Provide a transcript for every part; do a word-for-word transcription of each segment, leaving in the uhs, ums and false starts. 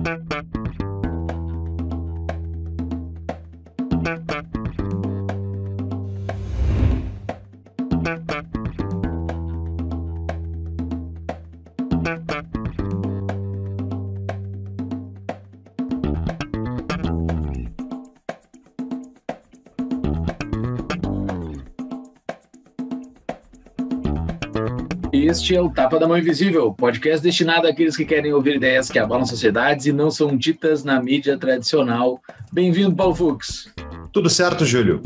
Este é o Tapa da Mão Invisível, podcast destinado àqueles que querem ouvir ideias que abalam sociedades e não são ditas na mídia tradicional. Bem-vindo, Paulo Fux. Tudo certo, Júlio?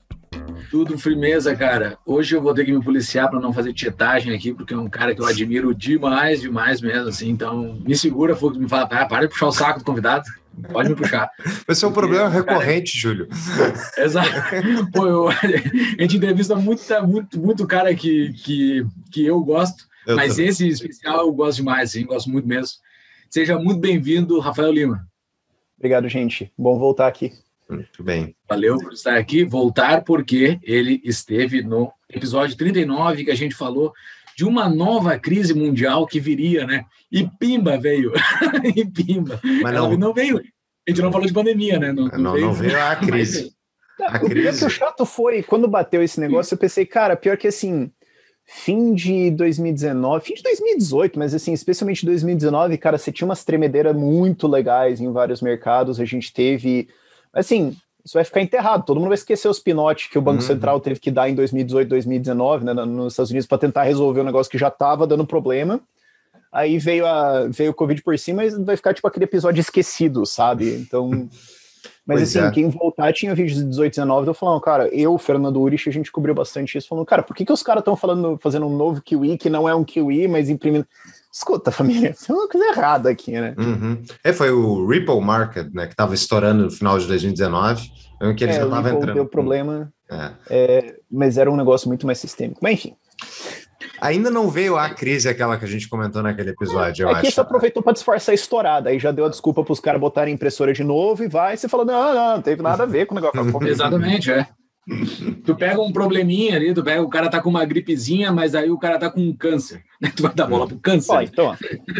Tudo firmeza, cara. Hoje eu vou ter que me policiar para não fazer tietagem aqui, porque é um cara que eu admiro demais, demais mesmo, assim. Então, me segura, Fux, me fala, ah, para de puxar o saco do convidado. Pode me puxar. Esse é um problema recorrente, cara... Júlio. Exato. Pô, eu... a gente entrevista muito, muito, muito cara que, que, que eu gosto, eu mas também. Esse especial eu gosto demais, sim, gosto muito mesmo. Seja muito bem-vindo, Rafael Lima. Obrigado, gente. Bom voltar aqui. Muito bem. Valeu por estar aqui. Voltar porque ele esteve no episódio trinta e nove, que a gente falou de uma nova crise mundial que viria, né? E pimba veio. E pimba. Mas não... não veio. A gente não falou de pandemia, né? Não, não, veio, não veio a crise. A o crise. Pior que o chato foi, quando bateu esse negócio, eu pensei, cara, pior que assim, fim de dois mil e dezenove, fim de dois mil e dezoito, mas assim, especialmente dois mil e dezenove, cara, você tinha umas tremedeiras muito legais em vários mercados, a gente teve, assim... Isso vai ficar enterrado, todo mundo vai esquecer os pinotes que o Banco uhum. Central teve que dar em dois mil e dezoito, dois mil e dezenove, né, nos Estados Unidos, para tentar resolver um negócio que já estava dando problema. Aí veio, a, veio o Covid por cima e vai ficar tipo aquele episódio esquecido, sabe? Então, mas pois assim, é. Quem voltar tinha vídeos de dezoito, dezenove, eu falando, cara, eu, Fernando Urich, a gente cobriu bastante isso, falando, cara, por que, que os caras estão falando, fazendo um novo Kiwi que não é um Kiwi, mas imprimindo... Escuta, família, tem uma coisa errada aqui, né? Uhum. É, foi o Ripple Market, né, que estava estourando no final de dois mil e dezenove, que ele é, já estava entrando. Deu problema, é. É, mas era um negócio muito mais sistêmico. Mas enfim. Ainda não veio a crise, aquela que a gente comentou naquele episódio, eu é acho. que isso aproveitou para disfarçar a estourada, aí já deu a desculpa para os caras botarem impressora de novo e vai, e você falou, não, não, não teve nada a ver com o negócio. Exatamente, é. Tu pega um probleminha ali, tu pega, o cara tá com uma gripezinha, mas aí o cara tá com um câncer, né? Tu vai dar bola pro câncer. Ó, então.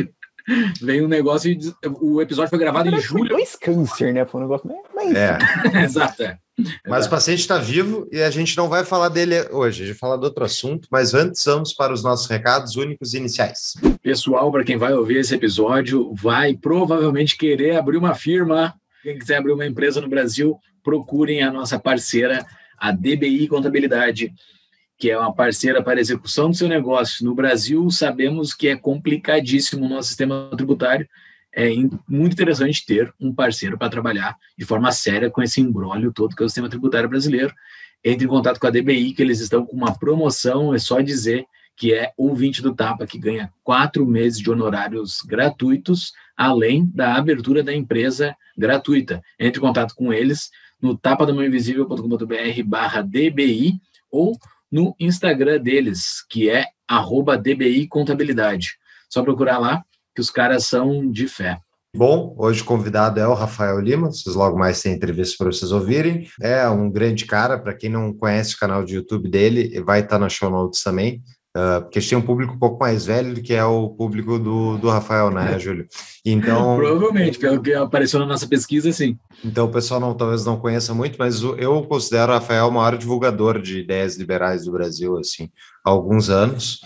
Vem um negócio e o episódio foi gravado em julho. Dois câncer, né? Foi um negócio bem... É. Exato, é. Mas Exato. O paciente está vivo e a gente não vai falar dele hoje, a gente vai falar de outro assunto, mas antes vamos para os nossos recados únicos e iniciais. Pessoal, para quem vai ouvir esse episódio, vai provavelmente querer abrir uma firma. Quem quiser abrir uma empresa no Brasil, procurem a nossa parceira, a D B I Contabilidade, que é uma parceira para a execução do seu negócio. No Brasil, sabemos que é complicadíssimo o nosso sistema tributário. É muito interessante ter um parceiro para trabalhar de forma séria com esse imbróglio todo que é o sistema tributário brasileiro. Entre em contato com a D B I, que eles estão com uma promoção, é só dizer que é ouvinte do Tapa, que ganha quatro meses de honorários gratuitos, além da abertura da empresa gratuita. Entre em contato com eles no tapadamãoinvisível.com.br barra DBI ou no Instagram deles, que é arroba D B I Contabilidade. Só procurar lá, que os caras são de fé. Bom, hoje o convidado é o Rafael Lima, vocês logo mais têm entrevista para vocês ouvirem. É um grande cara, para quem não conhece o canal de YouTube dele, vai estar na show notes também, uh, porque a gente tem um público um pouco mais velho do que é o público do, do Rafael, né, Júlio? Então, provavelmente, pelo que apareceu na nossa pesquisa, sim. Então o pessoal não, talvez não conheça muito, mas eu considero o Rafael o maior divulgador de ideias liberais do Brasil, assim, há alguns anos.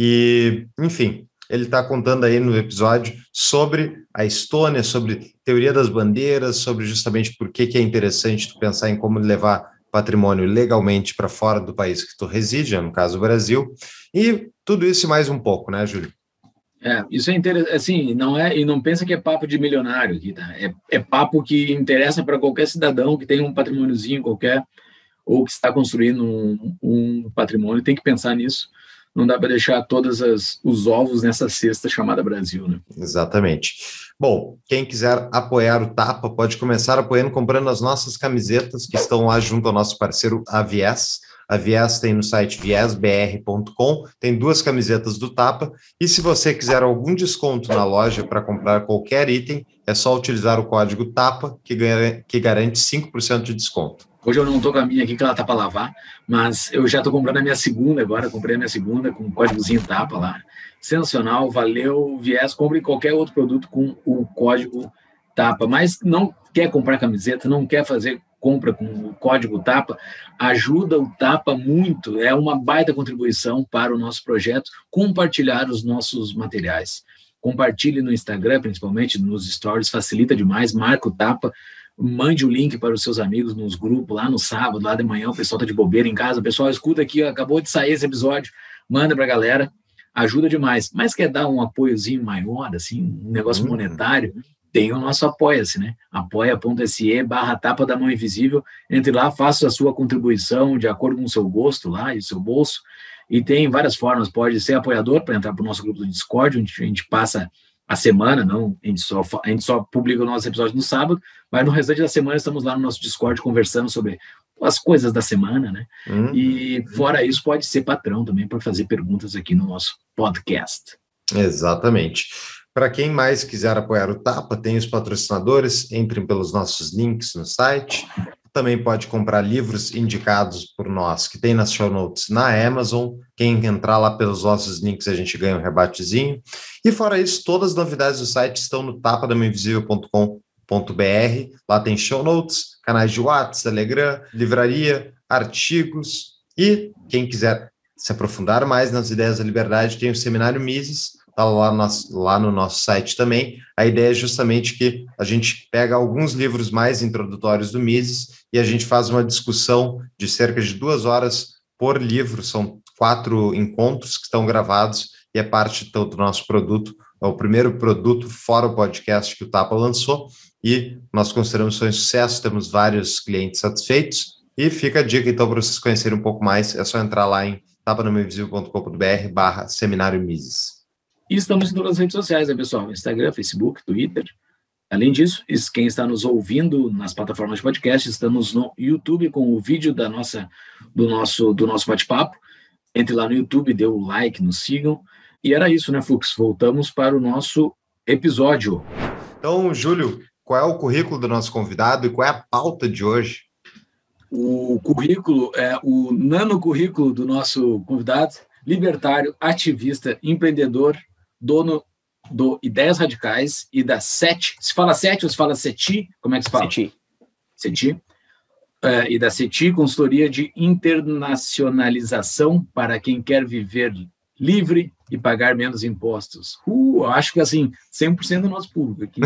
E, enfim... Ele está contando aí no episódio sobre a Estônia, sobre teoria das bandeiras, sobre justamente por que, que é interessante tu pensar em como levar patrimônio legalmente para fora do país que tu reside, no caso o Brasil, e tudo isso e mais um pouco, né, Júlio? É, isso é interessante, assim, não é, e não pensa que é papo de milionário aqui, tá? É, é papo que interessa para qualquer cidadão que tem um patrimôniozinho qualquer, ou que está construindo um, um patrimônio, tem que pensar nisso. Não dá para deixar todos as, os ovos nessa cesta chamada Brasil, né? Exatamente. Bom, quem quiser apoiar o Tapa pode começar apoiando comprando as nossas camisetas que estão lá junto ao nosso parceiro a Viés. A Viés tem no site viés b r ponto com, tem duas camisetas do Tapa, e se você quiser algum desconto na loja para comprar qualquer item, é só utilizar o código TAPA, que, ganha, que garante cinco por cento de desconto. Hoje eu não estou com a minha aqui, que ela tá para lavar, mas eu já estou comprando a minha segunda agora, comprei a minha segunda com o códigozinho TAPA lá. Sensacional, valeu, Viés, compre qualquer outro produto com o código Tapa, mas não quer comprar camiseta, não quer fazer compra com o código Tapa, ajuda o Tapa muito, é uma baita contribuição para o nosso projeto, compartilhar os nossos materiais. Compartilhe no Instagram, principalmente nos stories, facilita demais, marca o Tapa, mande o link para os seus amigos nos grupos, lá no sábado, lá de manhã, o pessoal está de bobeira em casa, o pessoal escuta aqui, acabou de sair esse episódio, manda para a galera, ajuda demais. Mas quer dar um apoiozinho maior, assim, um negócio uhum. monetário, tem o nosso Apoia-se, né? apoia.se barra Tapa da Mão Invisível, entre lá, faça a sua contribuição de acordo com o seu gosto lá e o seu bolso, e tem várias formas, pode ser apoiador para entrar para o nosso grupo do Discord, onde a gente passa a semana, não, a gente, só, a gente só publica o nosso episódio no sábado, mas no restante da semana estamos lá no nosso Discord conversando sobre as coisas da semana, né? Hum, e fora isso, pode ser patrão também para fazer perguntas aqui no nosso podcast. Exatamente. Para quem mais quiser apoiar o Tapa, tem os patrocinadores, entrem pelos nossos links no site. Também pode comprar livros indicados por nós, que tem nas show notes na Amazon. Quem entrar lá pelos nossos links, a gente ganha um rebatezinho. E fora isso, todas as novidades do site estão no tapa da mão invisível ponto com ponto b r. Lá tem show notes, canais de WhatsApp, Telegram, livraria, artigos. E quem quiser se aprofundar mais nas ideias da liberdade, tem o Seminário Mises, está lá, lá no nosso site também. A ideia é justamente que a gente pega alguns livros mais introdutórios do Mises e a gente faz uma discussão de cerca de duas horas por livro. São quatro encontros que estão gravados e é parte do nosso produto. É o primeiro produto fora o podcast que o Tapa lançou e nós consideramos que foi um sucesso, temos vários clientes satisfeitos e fica a dica então para vocês conhecerem um pouco mais, é só entrar lá em tapa da mão invisível ponto com ponto b r barra Seminário Mises. E estamos em todas as redes sociais, né, pessoal? Instagram, Facebook, Twitter. Além disso, quem está nos ouvindo nas plataformas de podcast, estamos no YouTube com o vídeo da nossa, do nosso, do nosso bate-papo. Entre lá no YouTube, dê o like, nos sigam. E era isso, né, Fux? Voltamos para o nosso episódio. Então, Júlio, qual é o currículo do nosso convidado e qual é a pauta de hoje? O currículo é o nanocurrículo do nosso convidado, libertário, ativista, empreendedor, dono do Ideias Radicais e da SETI. Se fala SETI ou se fala SETI? Como é que se fala? SETI. SETI. É, e da SETI, consultoria de internacionalização para quem quer viver livre e pagar menos impostos. Uh, eu acho que, assim, cem por cento do nosso público aqui.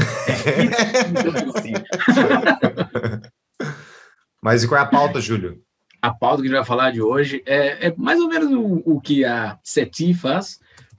Mas e qual é a pauta, Júlio? A pauta que a gente vai falar de hoje é, é mais ou menos o, o que a SETI faz,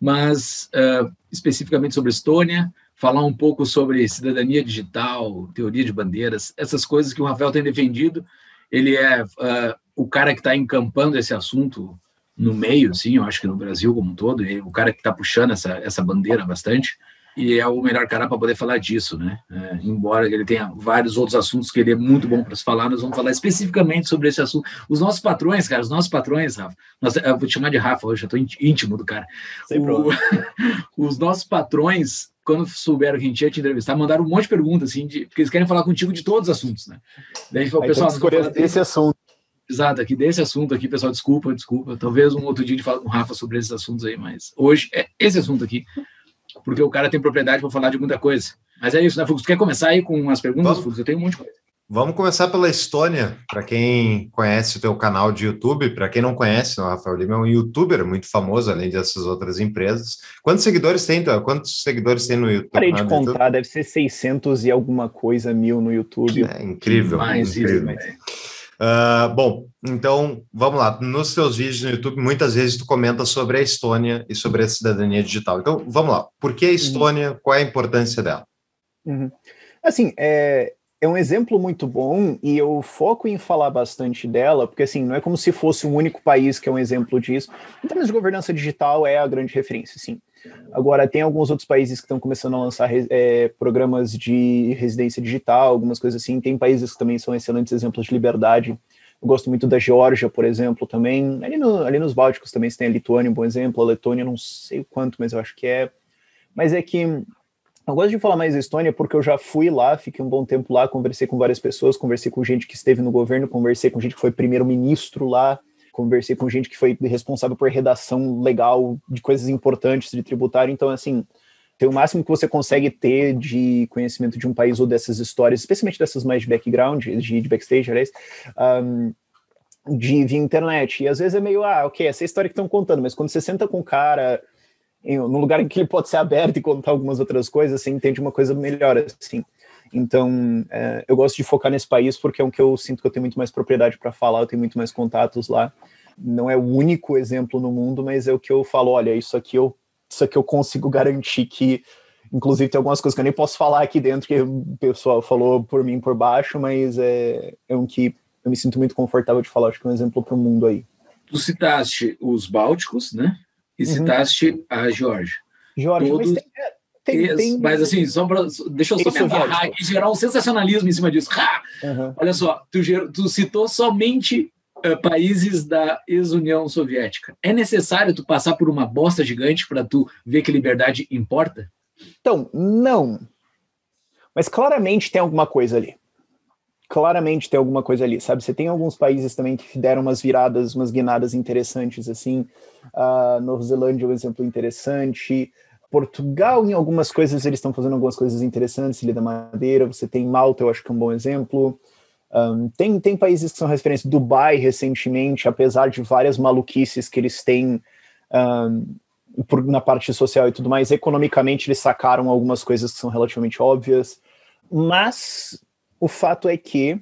mas uh, especificamente sobre Estônia, falar um pouco sobre cidadania digital, teoria de bandeiras, essas coisas que o Rafael tem defendido. Ele é uh, o cara que está encampando esse assunto no meio, sim, eu acho que no Brasil como um todo, é o cara que está puxando essa, essa bandeira bastante, e é o melhor cara para poder falar disso, né? É, embora ele tenha vários outros assuntos que ele é muito bom para se falar, nós vamos falar especificamente sobre esse assunto. Os nossos patrões, cara, os nossos patrões, Rafa, nós, eu vou te chamar de Rafa hoje, eu estou íntimo do cara. Sem o, os nossos patrões, quando souberam que a gente ia te entrevistar, mandaram um monte de perguntas, assim, de, porque eles querem falar contigo de todos os assuntos, né? Daí o pessoal escolher esse assunto. Exato, aqui desse assunto aqui, pessoal, desculpa, desculpa. Talvez um outro dia a gente fale com o Rafa sobre esses assuntos aí, mas hoje é esse assunto aqui, porque o cara tem propriedade para falar de muita coisa. Mas é isso, né, Fux? Tu quer começar aí com as perguntas, Fux? Eu tenho um monte de coisa. Vamos começar pela Estônia. Para quem conhece o teu canal de YouTube, para quem não conhece, o Rafael Lima é um youtuber muito famoso, além dessas outras empresas. Quantos seguidores tem? Quantos seguidores tem no YouTube? Parei de contar, deve ser seiscentos e alguma coisa mil no YouTube. É incrível, mais incrível. Isso, Uh, bom, então, vamos lá. Nos teus vídeos no YouTube, muitas vezes tu comenta sobre a Estônia e sobre a cidadania digital. Então, vamos lá. Por que a Estônia? Uhum. Qual é a importância dela? Uhum. Assim, é, é um exemplo muito bom e eu foco em falar bastante dela, porque assim, não é como se fosse um único país que é um exemplo disso. Em termos de governança digital, é a grande referência, sim. Agora, tem alguns outros países que estão começando a lançar é, programas de residência digital, algumas coisas assim. Tem países que também são excelentes exemplos de liberdade. Eu gosto muito da Geórgia, por exemplo, também. Ali, no, ali nos Bálticos também você tem a Lituânia, um bom exemplo. A Letônia, não sei o quanto, mas eu acho que é. Mas é que eu gosto de falar mais da Estônia porque eu já fui lá, fiquei um bom tempo lá, conversei com várias pessoas, conversei com gente que esteve no governo, conversei com gente que foi primeiro-ministro lá, conversei com gente que foi responsável por redação legal de coisas importantes de tributário. Então, assim, Tem o máximo que você consegue ter de conhecimento de um país ou dessas histórias, especialmente dessas mais de background, de, de backstage, aliás, um, de via internet. E às vezes é meio, ah, ok, essa é a história que estão contando, mas quando você senta com o cara em, num lugar em que ele pode ser aberto e contar algumas outras coisas, você entende uma coisa melhor, assim. Então, é, eu gosto de focar nesse país porque é um que eu sinto que eu tenho muito mais propriedade para falar, eu tenho muito mais contatos lá. Não é o único exemplo no mundo, mas é o que eu falo, olha, isso aqui eu, isso aqui eu consigo garantir que, inclusive tem algumas coisas que eu nem posso falar aqui dentro, que o pessoal falou por mim por baixo, mas é, é um que eu me sinto muito confortável de falar, acho que é um exemplo para o mundo aí. Tu citaste os Bálticos, né? E uhum. citaste a Geórgia. Geórgia, Todos... mas tem... Tem, tem... Mas assim, só pra, deixa eu só me amarrar aqui e gerar um sensacionalismo em cima disso. Uhum. Olha só, tu, tu citou somente uh, países da ex-União Soviética. É necessário tu passar por uma bosta gigante para tu ver que liberdade importa? Então, não. Mas claramente tem alguma coisa ali. Claramente tem alguma coisa ali, sabe? Você tem alguns países também que deram umas viradas, umas guinadas interessantes, assim. Uh, Nova Zelândia é um exemplo interessante. Portugal, em algumas coisas, eles estão fazendo algumas coisas interessantes, Ilha da Madeira, você tem Malta, eu acho que é um bom exemplo. Um, tem, tem países que são referência, Dubai, recentemente, apesar de várias maluquices que eles têm um, por, na parte social e tudo mais, economicamente eles sacaram algumas coisas que são relativamente óbvias, mas o fato é que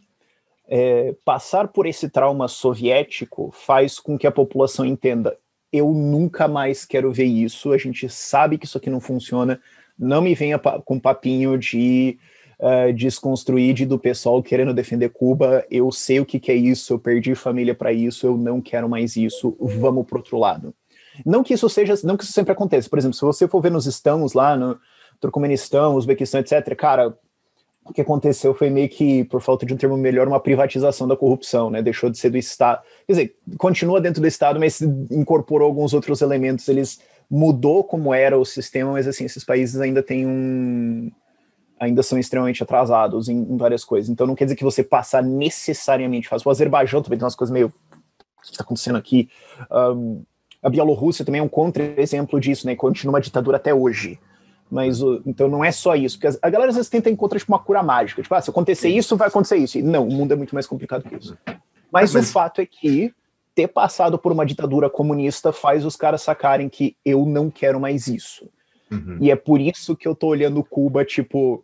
é, passar por esse trauma soviético faz com que a população entenda: eu nunca mais quero ver isso, a gente sabe que isso aqui não funciona, não me venha pa- com papinho de uh, desconstruir de, do pessoal querendo defender Cuba, eu sei o que, que é isso, eu perdi família para isso, eu não quero mais isso, vamos pro outro lado. Não que isso seja, não que isso sempre aconteça, por exemplo, se você for ver nos estãos lá, no Turcomenistão, Uzbequistão, etcétera, cara, o que aconteceu foi meio que, por falta de um termo melhor, uma privatização da corrupção, né? Deixou de ser do Estado. Quer dizer, continua dentro do Estado, mas incorporou alguns outros elementos. Eles mudou como era o sistema, mas assim, esses países ainda têm um... ainda são extremamente atrasados em, em várias coisas. Então não quer dizer que você passar necessariamente faz. O Azerbaijão também tem umas coisas meio... O que está acontecendo aqui? Um, a Bielorrússia também é um contra-exemplo disso, né? Continua uma ditadura até hoje. Mas, então, não é só isso. Porque a galera às vezes tenta encontrar tipo, uma cura mágica. Tipo, ah, se acontecer Sim. isso, vai acontecer isso. E, não, o mundo é muito mais complicado que isso. Mas, Mas o fato é que ter passado por uma ditadura comunista faz os caras sacarem que eu não quero mais isso. Uhum. E é por isso que eu tô olhando Cuba, tipo...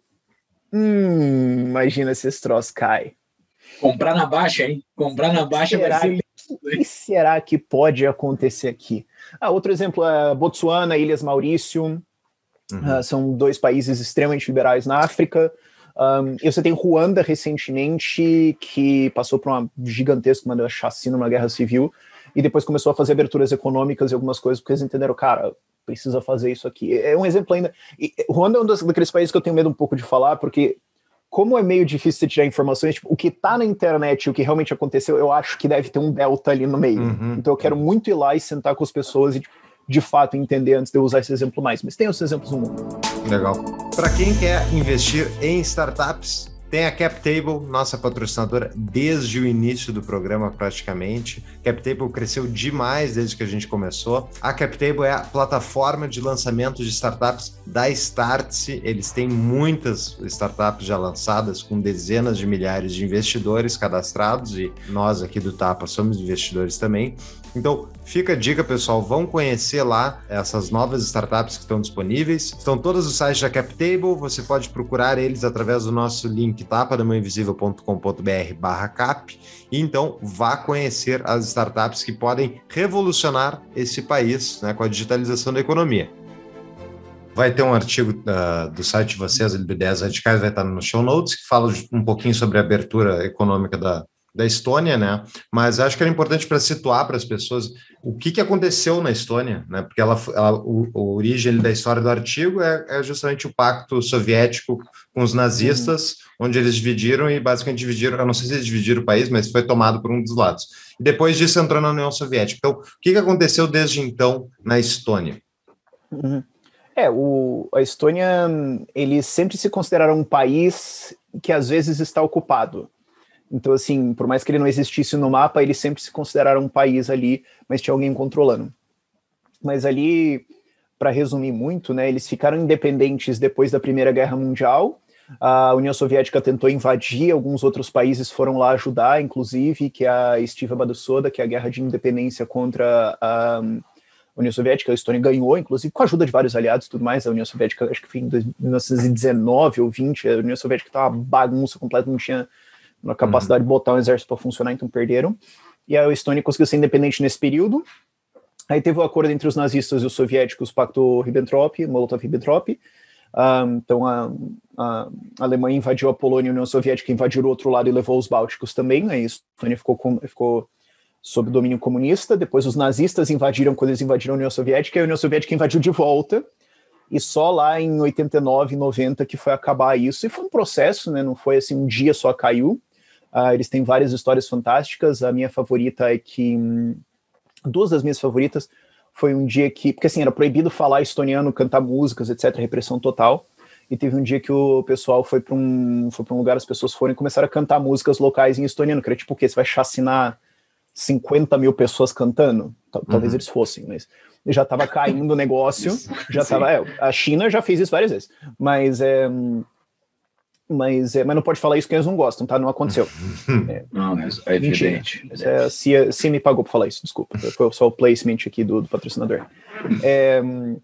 Hum, imagina se esse troço cai. Comprar na baixa, hein? Comprar na baixa será vai ser... O que será que pode acontecer aqui? Ah, outro exemplo é Botsuana, Ilhas Maurício... Uhum. Uh, são dois países extremamente liberais na África. Um, e você tem Ruanda recentemente, que passou por uma gigantesca uma chacina, uma guerra civil, e depois começou a fazer aberturas econômicas e algumas coisas, porque eles entenderam, cara, precisa fazer isso aqui. É um exemplo ainda... E Ruanda é um dos, daqueles países que eu tenho medo um pouco de falar, porque como é meio difícil de tirar informações, tipo, o que tá na internet e o que realmente aconteceu, eu acho que deve ter um delta ali no meio. Uhum. Então eu quero muito ir lá e sentar com as pessoas e, tipo, de fato, entender antes de eu usar esse exemplo mais. Mas tem outros exemplos no mundo. Legal. Para quem quer investir em startups, tem a CapTable, nossa patrocinadora desde o início do programa praticamente. CapTable cresceu demais desde que a gente começou. A CapTable é a plataforma de lançamento de startups da Startse. Eles têm muitas startups já lançadas com dezenas de milhares de investidores cadastrados e nós aqui do Tapa somos investidores também. Então, fica a dica, pessoal, vão conhecer lá essas novas startups que estão disponíveis. Estão todos os sites da CapTable, você pode procurar eles através do nosso link tapadamãoinvisível.com.br barra cap, e então vá conhecer as startups que podem revolucionar esse país, né, com a digitalização da economia. Vai ter um artigo uh, do site de vocês, Ideias Radicais, vai estar no show notes, que fala um pouquinho sobre a abertura econômica da da Estônia, né? Mas acho que era importante para situar para as pessoas o que, que aconteceu na Estônia, né? Porque ela, ela, o, a origem da história do artigo é, é justamente o pacto soviético com os nazistas, uhum. onde eles dividiram e basicamente dividiram, eu não sei se eles dividiram o país, mas foi tomado por um dos lados. E depois disso entrou na União Soviética. Então, o que, que aconteceu desde então na Estônia? Uhum. É, o, a Estônia, eles sempre se consideraram um país que às vezes está ocupado. Então, assim, por mais que ele não existisse no mapa, eles sempre se consideraram um país ali, mas tinha alguém controlando. Mas ali, para resumir muito, né, eles ficaram independentes depois da Primeira Guerra Mundial. A União Soviética tentou invadir, alguns outros países foram lá ajudar, inclusive, que é a Estiva Badusoda, que é a guerra de independência contra a União Soviética. A Estônia ganhou, inclusive, com a ajuda de vários aliados e tudo mais. A União Soviética, acho que foi em mil novecentos e dezenove ou vinte, a União Soviética estava uma bagunça completa, não tinha uma capacidade uhum. de botar um exército para funcionar, então perderam. E a Estônia conseguiu ser independente nesse período. Aí teve o acordo entre os nazistas e os soviéticos, o Pacto Ribbentrop, Molotov-Ribbentrop. Um, então a, a Alemanha invadiu a Polônia e a União Soviética invadiu o outro lado e levou os Bálticos também. Aí a Estônia ficou, com, ficou sob domínio comunista. Depois os nazistas invadiram, quando eles invadiram a União Soviética, e a União Soviética invadiu de volta. E só lá em oitenta e nove, noventa que foi acabar isso. E foi um processo, né? Não foi assim, um dia só caiu. Uh, eles têm várias histórias fantásticas. A minha favorita é que... Hum, duas das minhas favoritas foi um dia que... Porque assim, era proibido falar estoniano, cantar músicas, etcétera. Repressão total. E teve um dia que o pessoal foi para um, foi para um lugar, as pessoas foram e começaram a cantar músicas locais em estoniano. Que era tipo o quê? Você vai chacinar cinquenta mil pessoas cantando? Talvez uhum. eles fossem, mas... já estava caindo o negócio, já estava... É, a China já fez isso várias vezes, mas, é, mas, é, mas não pode falar isso que eles não gostam, tá? Não aconteceu. É, não, é evidente. É, a C I A, a C I A me pagou para falar isso, desculpa. Foi só o placement aqui do, do patrocinador. É,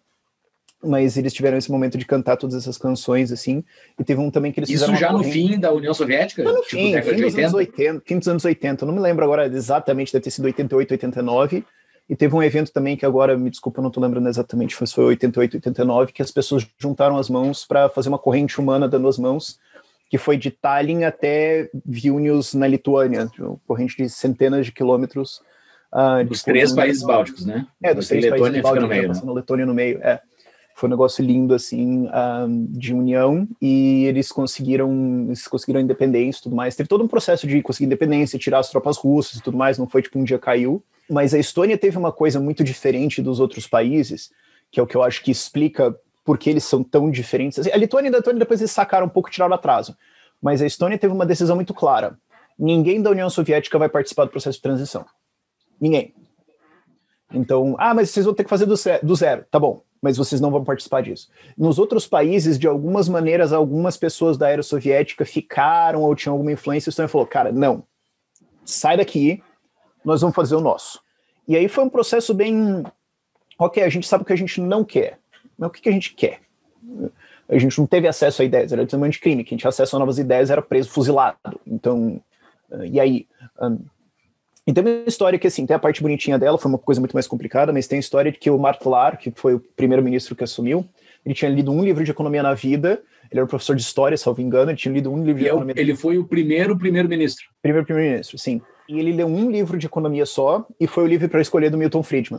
mas eles tiveram esse momento de cantar todas essas canções, assim, e teve um também que eles isso fizeram... Isso já no fim da União Soviética? Não, no tipo, fim, fim dos anos oitenta, fim dos anos oitenta, eu não me lembro agora exatamente, deve ter sido oitenta e oito, oitenta e nove, e teve um evento também que agora, me desculpa, eu não estou lembrando exatamente, foi oitenta e oito, oitenta e nove, que as pessoas juntaram as mãos para fazer uma corrente humana dando as mãos, que foi de Tallinn até Vilnius, na Lituânia, uma corrente de centenas de quilômetros. Uh, dos três países bálticos, né? É, dos três países bálticos, no meio, né? Passando a Letônia no meio, é. Foi um negócio lindo, assim, um, de união, e eles conseguiram, eles conseguiram independência e tudo mais. Teve todo um processo de conseguir independência, tirar as tropas russas e tudo mais, não foi tipo um dia caiu. Mas a Estônia teve uma coisa muito diferente dos outros países, que é o que eu acho que explica por que eles são tão diferentes. A Lituânia e a Letônia depois eles sacaram um pouco e tiraram atraso. Mas a Estônia teve uma decisão muito clara. Ninguém da União Soviética vai participar do processo de transição. Ninguém. Então, ah, mas vocês vão ter que fazer do zero, do zero. Tá bom, mas vocês não vão participar disso. Nos outros países, de algumas maneiras, algumas pessoas da era soviética ficaram ou tinham alguma influência. A Estônia falou, cara, não, sai daqui, nós vamos fazer o nosso. E aí foi um processo bem... Ok, a gente sabe o que a gente não quer, mas o que, que a gente quer? A gente não teve acesso a ideias, era desarmamento de crime, quem tinha acesso a novas ideias era preso, fuzilado. Então, uh, e aí... Um, e tem uma história que, assim, tem a parte bonitinha dela, foi uma coisa muito mais complicada, mas tem a história de que o Martlar, que foi o primeiro-ministro que assumiu, ele tinha lido um livro de economia na vida, ele era um professor de história, salvo engano, ele tinha lido um livro de e economia... Ele foi o primeiro primeiro-ministro. Primeiro primeiro-ministro, sim. E ele leu um livro de economia só, e foi o livro para escolher do Milton Friedman.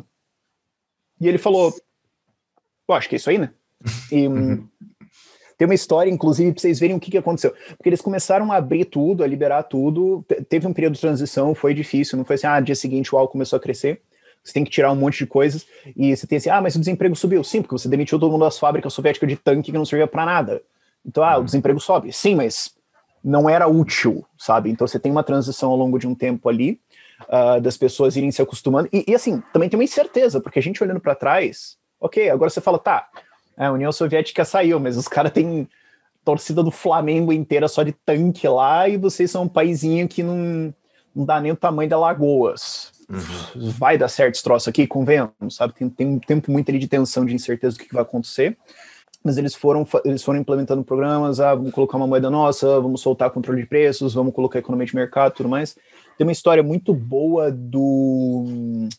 E ele falou, pô, acho que é isso aí, né? E... Uhum. Tem uma história, inclusive, para vocês verem o que, que aconteceu. Porque eles começaram a abrir tudo, a liberar tudo. Teve um período de transição, foi difícil. Não foi assim, ah, dia seguinte o álcool começou a crescer. Você tem que tirar um monte de coisas. E você tem assim, ah, mas o desemprego subiu. Sim, porque você demitiu todo mundo das fábricas soviéticas de tanque que não servia para nada. Então, ah, o desemprego sobe. Sim, mas não era útil, sabe? Então você tem uma transição ao longo de um tempo ali, uh, das pessoas irem se acostumando. E, e assim, também tem uma incerteza, porque a gente olhando para trás, ok, agora você fala, tá, a União Soviética saiu, mas os caras têm torcida do Flamengo inteira só de tanque lá, e vocês são um paizinho que não, não dá nem o tamanho de Alagoas. Uhum. Vai dar certo esse troço aqui, convenhamos, sabe? Tem, tem um tempo muito ali de tensão, de incerteza do que, que vai acontecer. Mas eles foram, eles foram implementando programas, ah, vamos colocar uma moeda nossa, vamos soltar controle de preços, vamos colocar economia de mercado e tudo mais. Tem uma história muito boa do...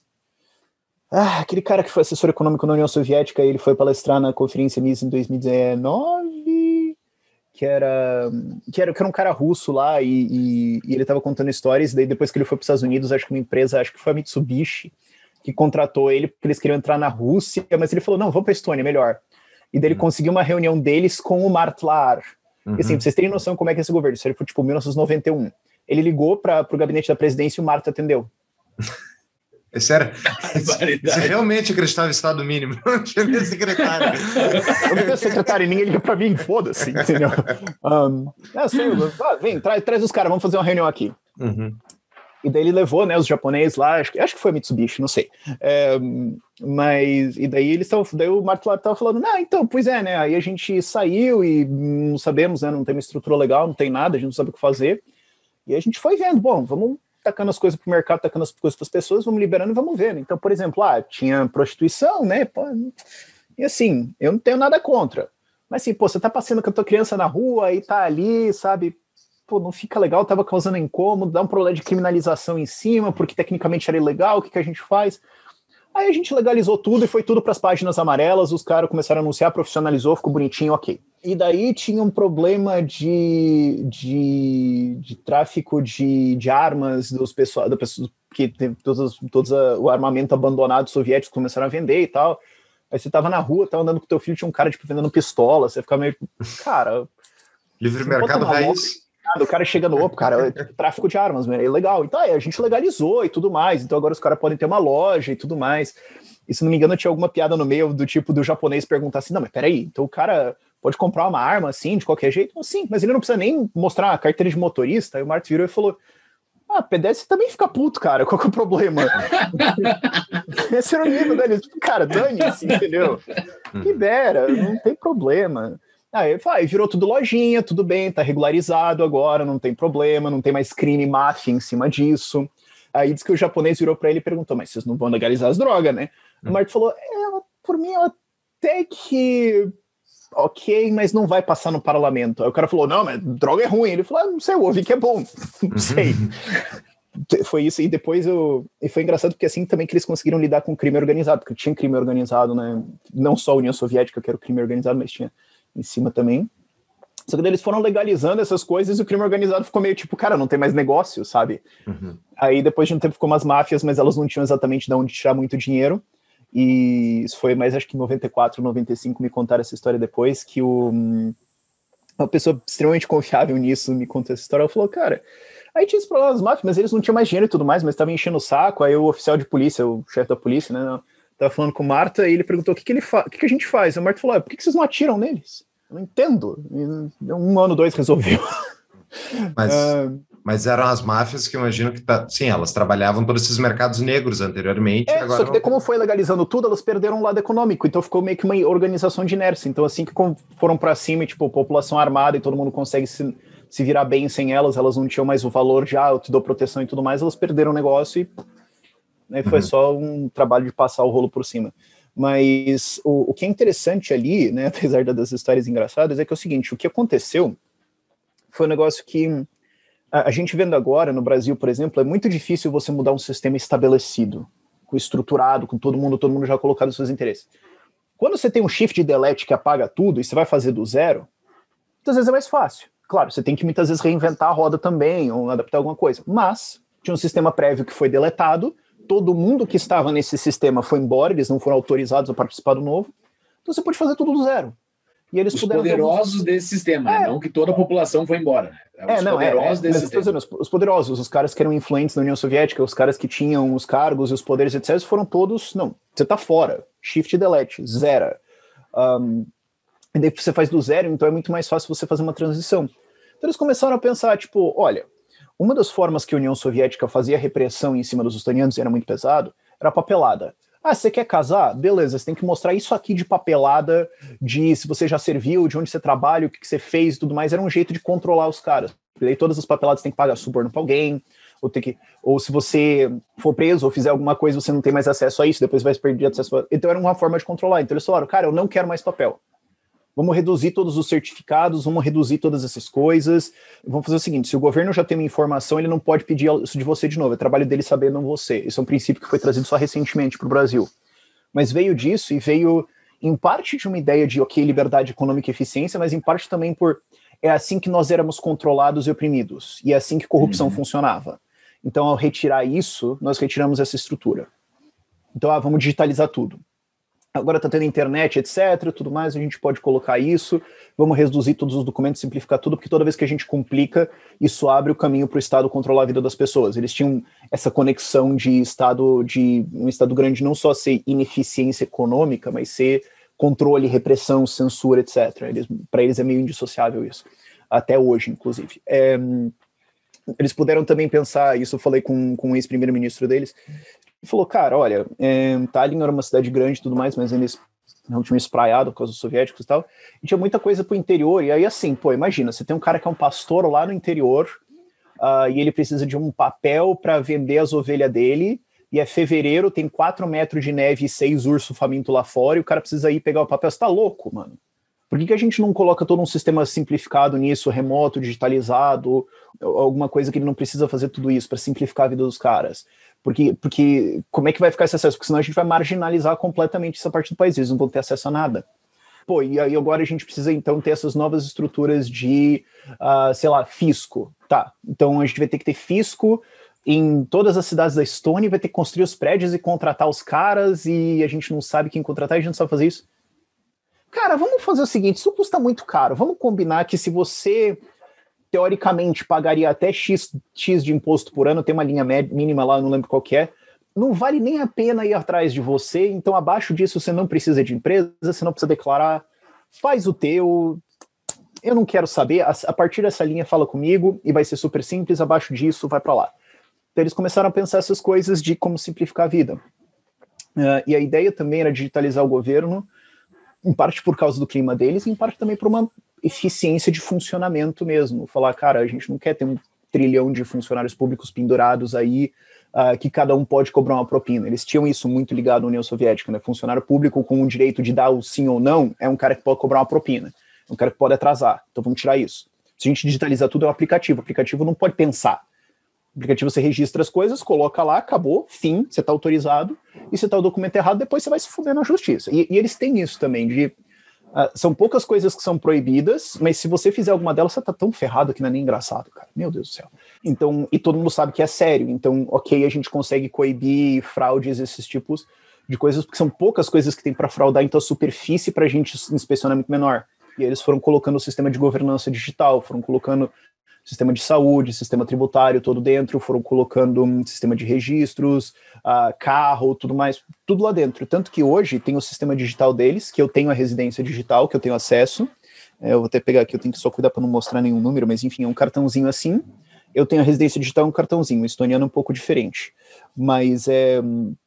Ah, aquele cara que foi assessor econômico na União Soviética, ele foi palestrar na conferência Mises em dois mil e dezenove, que era, que era, que era um cara russo lá, e, e, e ele estava contando histórias, daí depois que ele foi para os Estados Unidos, acho que uma empresa, acho que foi a Mitsubishi, que contratou ele porque eles queriam entrar na Rússia, mas ele falou, não, vamos para a Estônia, melhor. E daí ele uhum. conseguiu uma reunião deles com o Martlar. Uhum. E assim, pra vocês terem noção como é que é esse governo, isso foi tipo mil novecentos e noventa e um. Ele ligou para o gabinete da presidência e o Marta atendeu. É sério? Você realmente acreditava em estado mínimo? Não tinha nem secretário. Eu não tenho secretário, ninguém liga pra mim, foda-se, entendeu? Um, é assim, ah, vem, traz, traz os caras, vamos fazer uma reunião aqui. Uhum. E daí ele levou, né, os japoneses lá, acho que, acho que foi Mitsubishi, não sei. É, mas, e daí eles estavam, daí o Marto lá estava falando, não, então, pois é, né, aí a gente saiu e não sabemos, né, não tem uma estrutura legal, não tem nada, a gente não sabe o que fazer. E a gente foi vendo, bom, vamos tacando as coisas pro mercado, tacando as coisas pras pessoas, vamos liberando e vamos vendo. Então, por exemplo, ah, tinha prostituição, né, pô, e assim, eu não tenho nada contra. Mas assim, pô, você tá passeando com a tua criança na rua e tá ali, sabe, pô, não fica legal, tava causando incômodo, dá um problema de criminalização em cima, porque tecnicamente era ilegal, o que, que a gente faz? Aí a gente legalizou tudo e foi tudo para as páginas amarelas, os caras começaram a anunciar, profissionalizou, ficou bonitinho, ok. E daí tinha um problema de, de, de tráfico de, de armas dos pessoal, da pessoa, que teve todos, todos a, o armamento abandonado soviético começaram a vender e tal. Aí você tava na rua, tava andando com teu filho, tinha um cara tipo vendendo pistola, você ficava meio, cara... Livre mercado raiz... O cara chega no opo, cara, tráfico de armas, é legal. Então aí a gente legalizou e tudo mais. Então agora os caras podem ter uma loja e tudo mais. E se não me engano, tinha alguma piada no meio do tipo do japonês perguntar assim: não, mas peraí, então o cara pode comprar uma arma assim, de qualquer jeito? Sim, mas ele não precisa nem mostrar a carteira de motorista. Aí o Marto virou e falou: ah, pedestre também fica puto, cara, qual que é o problema? Esse era o nível dele, tipo, cara, dane-se, entendeu? Libera, não tem problema. Aí ah, virou tudo lojinha, tudo bem, tá regularizado agora, não tem problema, não tem mais crime máfia em cima disso. Aí diz que o japonês virou pra ele e perguntou, mas vocês não vão legalizar as drogas, né? Hum. O Marto falou, é, por mim até que ok, mas não vai passar no parlamento. Aí o cara falou, não, mas droga é ruim. Ele falou, ah, não sei, eu ouvi que é bom. Não sei. Foi isso, e depois eu... E foi engraçado porque assim também que eles conseguiram lidar com o crime organizado, porque tinha crime organizado, né? Não só a União Soviética, que era o crime organizado, mas tinha em cima também. Só que daí eles foram legalizando essas coisas e o crime organizado ficou meio tipo, cara, não tem mais negócio, sabe? Uhum. Aí depois de um tempo ficou umas máfias, mas elas não tinham exatamente de onde tirar muito dinheiro. E isso foi mais, acho que em noventa e quatro, noventa e cinco, me contaram essa história depois, que o, uma pessoa extremamente confiável nisso me contou essa história. Ela falou, cara, aí tinha esse problema das máfias, mas eles não tinham mais dinheiro e tudo mais, mas estavam enchendo o saco. Aí o oficial de polícia, o chefe da polícia, né, tava falando com o Marta e ele perguntou, o que que, ele fa- o que que a gente faz? E o Marta falou, ah, por que que vocês não atiram neles? Eu não entendo. E um ano, dois resolveu. Mas, uh, mas eram as máfias que eu imagino que, tá, sim, elas trabalhavam por esses mercados negros anteriormente. É, agora só que daí, como foi legalizando tudo, elas perderam o lado econômico, então ficou meio que uma organização de inércia. Então assim que foram para cima, e, tipo, população armada e todo mundo consegue se, se virar bem sem elas, elas não tinham mais o valor de, ah, eu te dou proteção e tudo mais, elas perderam o negócio e né, foi uhum. só um trabalho de passar o rolo por cima. Mas o, o que é interessante ali, né, apesar das histórias engraçadas, é que é o seguinte, o que aconteceu foi um negócio que a, a gente vendo agora no Brasil, por exemplo, é muito difícil você mudar um sistema estabelecido, estruturado, com todo mundo, todo mundo já colocado os seus interesses. Quando você tem um shift delete que apaga tudo e você vai fazer do zero, muitas vezes é mais fácil. Claro, você tem que muitas vezes reinventar a roda também, ou adaptar alguma coisa, mas tinha um sistema prévio que foi deletado, todo mundo que estava nesse sistema foi embora, eles não foram autorizados a participar do novo, então você pode fazer tudo do zero. E eles os puderam poderosos ter... desse sistema, é. né? Não que toda a população foi embora. Né? Os é, não, poderosos é, desse é, sistema. Dizendo, os, os poderosos, os caras que eram influentes na União Soviética, os caras que tinham os cargos e os poderes, etcétera, foram todos, não, você tá fora, shift delete, zero. Um, e daí você faz do zero, então é muito mais fácil você fazer uma transição. Então eles começaram a pensar, tipo, olha, uma das formas que a União Soviética fazia repressão em cima dos ucranianos, e era muito pesado, era a papelada. Ah, você quer casar? Beleza, você tem que mostrar isso aqui de papelada, de se você já serviu, de onde você trabalha, o que, que você fez e tudo mais. Era um jeito de controlar os caras. E aí todas as papeladas tem que pagar suborno pra alguém, ou, tem que, ou se você for preso ou fizer alguma coisa, você não tem mais acesso a isso, depois vai perder acesso a... Então era uma forma de controlar. Então eles falaram, cara, eu não quero mais papel. Vamos reduzir todos os certificados, vamos reduzir todas essas coisas. Vamos fazer o seguinte, se o governo já tem uma informação, ele não pode pedir isso de você de novo. É trabalho dele saber, não você. Isso é um princípio que foi trazido só recentemente para o Brasil. Mas veio disso e veio, em parte, de uma ideia de, ok, liberdade econômica e eficiência, mas em parte também por, é assim que nós éramos controlados e oprimidos. E é assim que corrupção uhum. funcionava. Então, ao retirar isso, nós retiramos essa estrutura. Então, ah, vamos digitalizar tudo. Agora está tendo internet, etcétera, tudo mais, a gente pode colocar isso, vamos reduzir todos os documentos, simplificar tudo, porque toda vez que a gente complica, isso abre o caminho para o Estado controlar a vida das pessoas. Eles tinham essa conexão de Estado, de um Estado grande não só ser ineficiência econômica, mas ser controle, repressão, censura, etcétera. Para eles é meio indissociável isso, até hoje, inclusive. É, eles puderam também pensar, isso eu falei com, com o ex-primeiro-ministro deles, ele falou, cara, olha, é, Tallinn era uma cidade grande e tudo mais, mas eles não tinham espraiado por causa dos soviéticos e tal, e tinha muita coisa pro interior, e aí assim, pô, imagina, você tem um cara que é um pastor lá no interior, uh, e ele precisa de um papel para vender as ovelhas dele, e é fevereiro, tem quatro metros de neve e seis ursos famintos lá fora, e o cara precisa ir pegar o papel. Você tá louco, mano? Por que, que a gente não coloca todo um sistema simplificado nisso, remoto, digitalizado, alguma coisa que ele não precisa fazer tudo isso para simplificar a vida dos caras? Porque, porque como é que vai ficar esse acesso? Porque senão a gente vai marginalizar completamente essa parte do país, eles não vão ter acesso a nada. Pô, e aí agora a gente precisa então ter essas novas estruturas de, uh, sei lá, fisco. Tá, então a gente vai ter que ter fisco em todas as cidades da Estônia, vai ter que construir os prédios e contratar os caras, e a gente não sabe quem contratar, e a gente não sabe fazer isso. Cara, vamos fazer o seguinte, isso custa muito caro, vamos combinar que se você, teoricamente, pagaria até X, X de imposto por ano, tem uma linha mínima lá, eu não lembro qual que é, não vale nem a pena ir atrás de você, então abaixo disso você não precisa de empresa, você não precisa declarar, faz o teu, eu não quero saber, a, a partir dessa linha fala comigo, e vai ser super simples, abaixo disso vai para lá. Então eles começaram a pensar essas coisas de como simplificar a vida. Uh, e a ideia também era digitalizar o governo, em parte por causa do clima deles, e em parte também por uma eficiência de funcionamento mesmo. Falar, cara, a gente não quer ter um trilhão de funcionários públicos pendurados aí, uh, que cada um pode cobrar uma propina. Eles tinham isso muito ligado à União Soviética, né? Funcionário público com o direito de dar o sim ou não é um cara que pode cobrar uma propina, é um cara que pode atrasar. Então vamos tirar isso. Se a gente digitalizar tudo, é um aplicativo. O aplicativo não pode pensar. O aplicativo você registra as coisas, coloca lá, acabou, fim, você está autorizado, e se está o documento errado, depois você vai se fuder na justiça. E, e eles têm isso também, de uh, são poucas coisas que são proibidas, mas se você fizer alguma delas, você está tão ferrado que não é nem engraçado, cara. Meu Deus do céu. Então, e todo mundo sabe que é sério, então, ok, a gente consegue coibir fraudes, esses tipos de coisas, porque são poucas coisas que tem para fraudar, então a superfície para a gente inspecionar é muito menor. E aí eles foram colocando o sistema de governança digital, foram colocando sistema de saúde, sistema tributário todo dentro, foram colocando um sistema de registros, uh, carro, tudo mais, tudo lá dentro. Tanto que hoje tem o sistema digital deles, que eu tenho a residência digital, que eu tenho acesso. É, eu vou até pegar aqui, eu tenho que só cuidar para não mostrar nenhum número, mas enfim, é um cartãozinho assim. Eu tenho a residência digital, um cartãozinho, o estoniano é um pouco diferente. Mas é,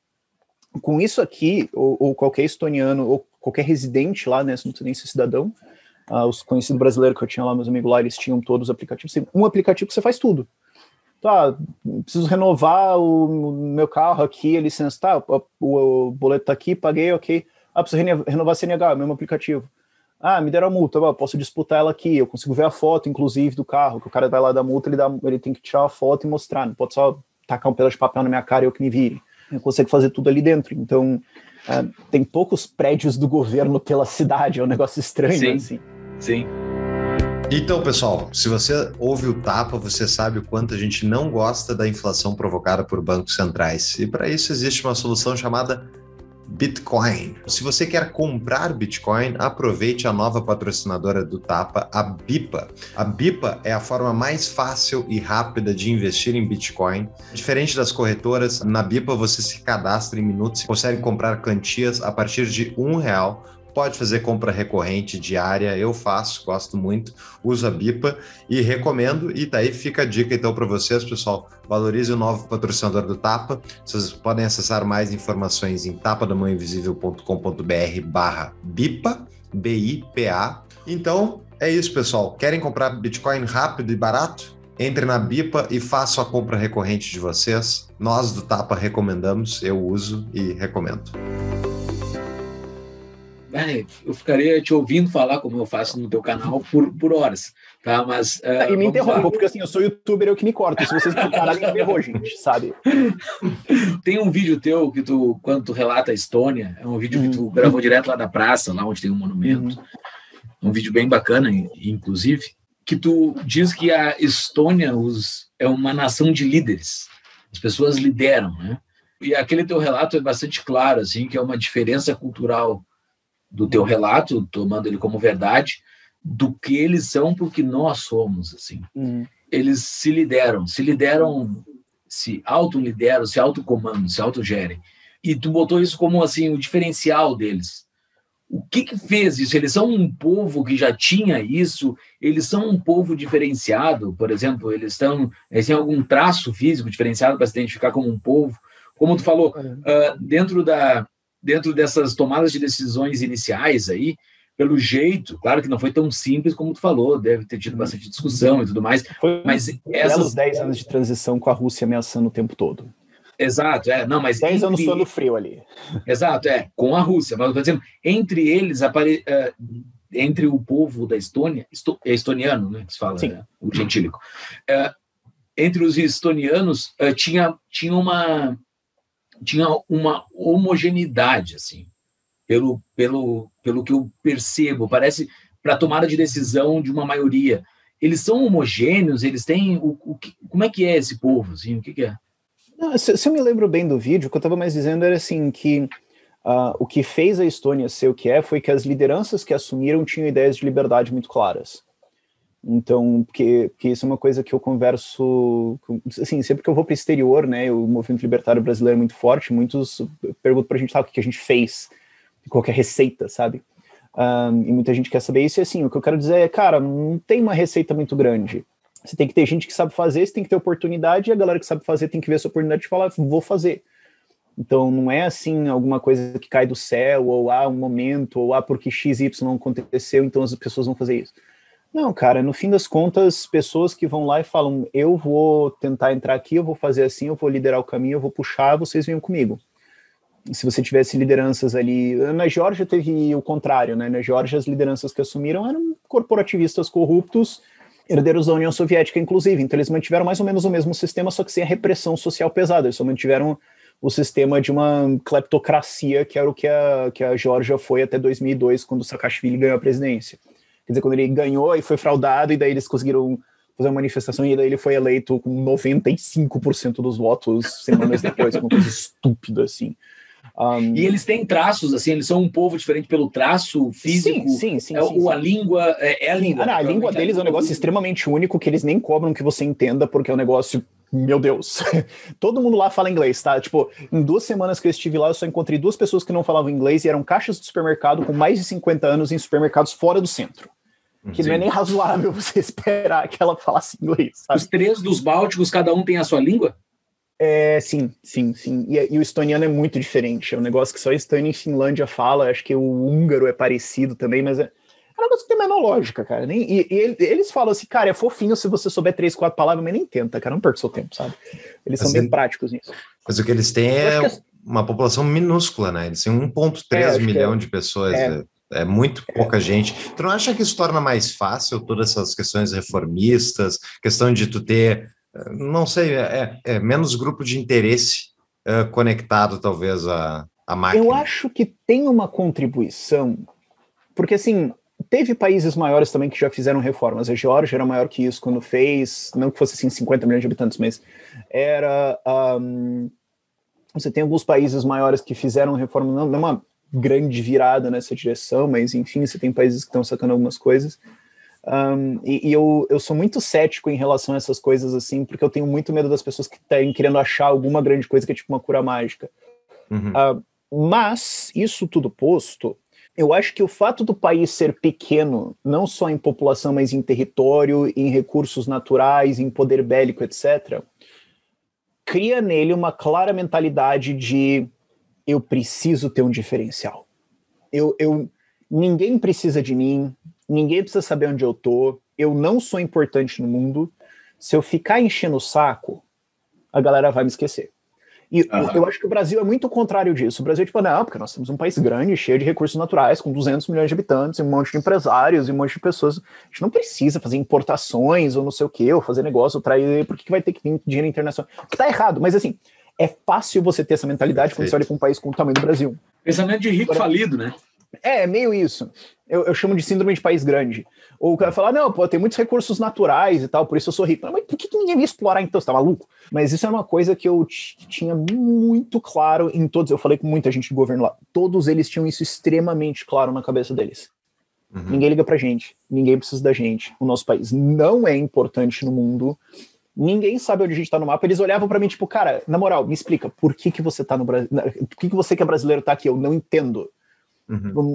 com isso aqui, ou, ou qualquer estoniano, ou qualquer residente lá, né, não precisa nem ser cidadão, Uh, os conhecidos brasileiros que eu tinha lá, meus amigos lá, eles tinham todos os aplicativos. Tem um aplicativo que você faz tudo. Tá, preciso renovar o meu carro aqui, a licença, tá, o, o, o boleto tá aqui, paguei, ok. Ah, preciso renovar a C N H, mesmo aplicativo. Ah, me deram a multa, eu posso disputar ela aqui, eu consigo ver a foto, inclusive, do carro, que o cara vai lá dar multa, ele, dá, ele tem que tirar a foto e mostrar, não pode só tacar um pedaço de papel na minha cara e eu que me vire. Eu consigo fazer tudo ali dentro, então uh, tem poucos prédios do governo pela cidade, é um negócio estranho, Sim. assim. Sim. Então, pessoal, se você ouve o Tapa, você sabe o quanto a gente não gosta da inflação provocada por bancos centrais. E para isso existe uma solução chamada Bitcoin. Se você quer comprar Bitcoin, aproveite a nova patrocinadora do Tapa, a Bipa. A Bipa é a forma mais fácil e rápida de investir em Bitcoin. Diferente das corretoras, na Bipa você se cadastra em minutos e consegue comprar quantias a partir de um real. Pode fazer compra recorrente, diária, eu faço, gosto muito, uso a Bipa e recomendo, e daí fica a dica então para vocês, pessoal, valorize o novo patrocinador do Tapa, vocês podem acessar mais informações em tapadamãoinvisível.com.br barra Bipa, B I P A. Então, é isso, pessoal, querem comprar Bitcoin rápido e barato? Entre na Bipa e façam a compra recorrente de vocês, nós do Tapa recomendamos, eu uso e recomendo. Eu ficaria te ouvindo falar, como eu faço no teu canal, por, por horas, tá? Mas, uh, e me interrompa, porque assim, eu sou youtuber, eu que me corto. Se vocês me pararem, ferrou, gente, sabe? Tem um vídeo teu que tu, quando tu relata a Estônia, é um vídeo uhum. que tu gravou direto lá da praça, lá onde tem um monumento. Uhum. Um vídeo bem bacana, inclusive, que tu diz que a Estônia os, é uma nação de líderes. As pessoas lideram, né? E aquele teu relato é bastante claro, assim, que é uma diferença cultural do teu relato, tomando ele como verdade, do que eles são porque nós somos, assim. Uhum. Eles se lideram, se lideram, se autolideram, se autocomandam, se autogerem. E tu botou isso como, assim, o diferencial deles. o que que fez isso? Eles são um povo que já tinha isso? Eles são um povo diferenciado, por exemplo? Eles, estão, eles têm algum traço físico diferenciado para se identificar como um povo? Como tu falou, uh, dentro, da, dentro dessas tomadas de decisões iniciais aí, pelo jeito, claro que não foi tão simples como tu falou, deve ter tido bastante discussão e tudo mais, foi mas essas dez anos de transição com a Rússia ameaçando o tempo todo. Exato, é, não, mas dez anos soando frio ali. Exato, é, com a Rússia, mas eu tô dizendo, entre eles, apare... uh, entre o povo da Estônia, esto... é estoniano, né, que se fala, é, o gentílico, uh, entre os estonianos uh, tinha, tinha, uma, tinha uma homogeneidade, assim, pelo, pelo, pelo que eu percebo, parece, para tomada de decisão de uma maioria. Eles são homogêneos, eles têm, o, o, como é que é esse povo, assim, o que que é? Não, se, se eu me lembro bem do vídeo, o que eu estava mais dizendo era assim, que uh, o que fez a Estônia ser o que é foi que as lideranças que assumiram tinham ideias de liberdade muito claras. Então, porque, porque isso é uma coisa que eu converso, assim, sempre que eu vou para o exterior, né, o movimento libertário brasileiro é muito forte, muitos perguntam para a gente, tá, o que a gente fez, qual que é a receita, sabe? Um, e muita gente quer saber isso, e assim, o que eu quero dizer é, cara, não tem uma receita muito grande. Você tem que ter gente que sabe fazer, você tem que ter oportunidade, e a galera que sabe fazer tem que ver essa oportunidade e falar, vou fazer. Então, não é assim alguma coisa que cai do céu, ou há um momento, ou há porque X Y aconteceu, então as pessoas vão fazer isso. Não, cara, no fim das contas, pessoas que vão lá e falam, eu vou tentar entrar aqui, eu vou fazer assim, eu vou liderar o caminho, eu vou puxar, vocês venham comigo. Se você tivesse lideranças ali... Na Geórgia teve o contrário, né? Na Geórgia as lideranças que assumiram eram corporativistas corruptos, herdeiros da União Soviética, inclusive. Então eles mantiveram mais ou menos o mesmo sistema, só que sem a repressão social pesada. Eles só mantiveram o sistema de uma cleptocracia, que era o que a, que a Geórgia foi até dois mil e dois, quando o Saakashvili ganhou a presidência. Quer dizer, quando ele ganhou e foi fraudado, e daí eles conseguiram fazer uma manifestação, e daí ele foi eleito com noventa e cinco por cento dos votos semanas depois, uma coisa estúpida, assim. Um, e eles têm traços, assim, eles são um povo diferente pelo traço físico, sim, sim, sim, é, sim, ou sim. a língua, é, é a língua. Ah, não, a língua deles é um negócio extremamente único, que eles nem cobram que você entenda, porque é um negócio, meu Deus, todo mundo lá fala inglês, tá? Tipo, em duas semanas que eu estive lá, eu só encontrei duas pessoas que não falavam inglês, e eram caixas de supermercado com mais de cinquenta anos em supermercados fora do centro. Que sim. Não é nem razoável você esperar que ela falasse inglês, sabe? Os três dos bálticos, cada um tem a sua língua? É, sim, sim, sim. E, e o estoniano é muito diferente. É um negócio que só a Estônia e Finlândia fala. Acho que o húngaro é parecido também, mas é, é um negócio que tem a menor lógica, cara. Nem, e, e eles falam assim, cara, é fofinho se você souber três, quatro palavras, mas nem tenta, cara. Não perca seu tempo, sabe? Eles mas são bem ele, práticos nisso. Mas o que eles têm é que... uma população minúscula, né? Eles têm um vírgula três é, milhão é, de pessoas. É. É muito pouca é. gente. Tu não acha que isso torna mais fácil todas essas questões reformistas, questão de tu ter, não sei, é, é menos grupo de interesse é, conectado talvez à, à máquina? Eu acho que tem uma contribuição, porque assim, teve países maiores também que já fizeram reformas. A Geórgia era maior que isso quando fez, não que fosse assim cinquenta milhões de habitantes, mas era... Um, você tem alguns países maiores que fizeram reforma, não, não é uma grande virada nessa direção, mas enfim, você tem países que estão sacando algumas coisas, um, e, e eu, eu sou muito cético em relação a essas coisas assim, porque eu tenho muito medo das pessoas que estão querendo achar alguma grande coisa que é tipo uma cura mágica. Uhum. Uh, mas, isso tudo posto, eu acho que o fato do país ser pequeno, não só em população, mas em território, em recursos naturais, em poder bélico, etcétera, cria nele uma clara mentalidade de eu preciso ter um diferencial. Eu, eu, ninguém precisa de mim, ninguém precisa saber onde eu tô, eu não sou importante no mundo. Se eu ficar enchendo o saco, a galera vai me esquecer. E uhum. eu acho que o Brasil é muito o contrário disso. O Brasil é tipo, não, porque nós temos um país grande, cheio de recursos naturais, com duzentos milhões de habitantes, e um monte de empresários, e um monte de pessoas. A gente não precisa fazer importações, ou não sei o quê, ou fazer negócio, ou trair, por que vai ter que vir dinheiro internacional? Que tá errado, mas assim, é fácil você ter essa mentalidade Perfeito. Quando você olha para um país com o tamanho do Brasil. Pensamento de rico Agora, falido, né? É, meio isso. Eu, eu chamo de síndrome de país grande. Ou o cara fala, não, pô, tem muitos recursos naturais e tal, por isso eu sou rico. Não, mas por que, que ninguém ia explorar então? Você tá maluco? Mas isso era uma coisa que eu tinha muito claro em todos. Eu falei com muita gente do governo lá. Todos eles tinham isso extremamente claro na cabeça deles. Uhum. Ninguém liga pra gente. Ninguém precisa da gente. O nosso país não é importante no mundo. Ninguém sabe onde a gente tá no mapa. Eles olhavam pra mim, tipo, cara, na moral, me explica, por que que você tá no Brasil? Por que que você que é brasileiro tá aqui? Eu não entendo. Uhum.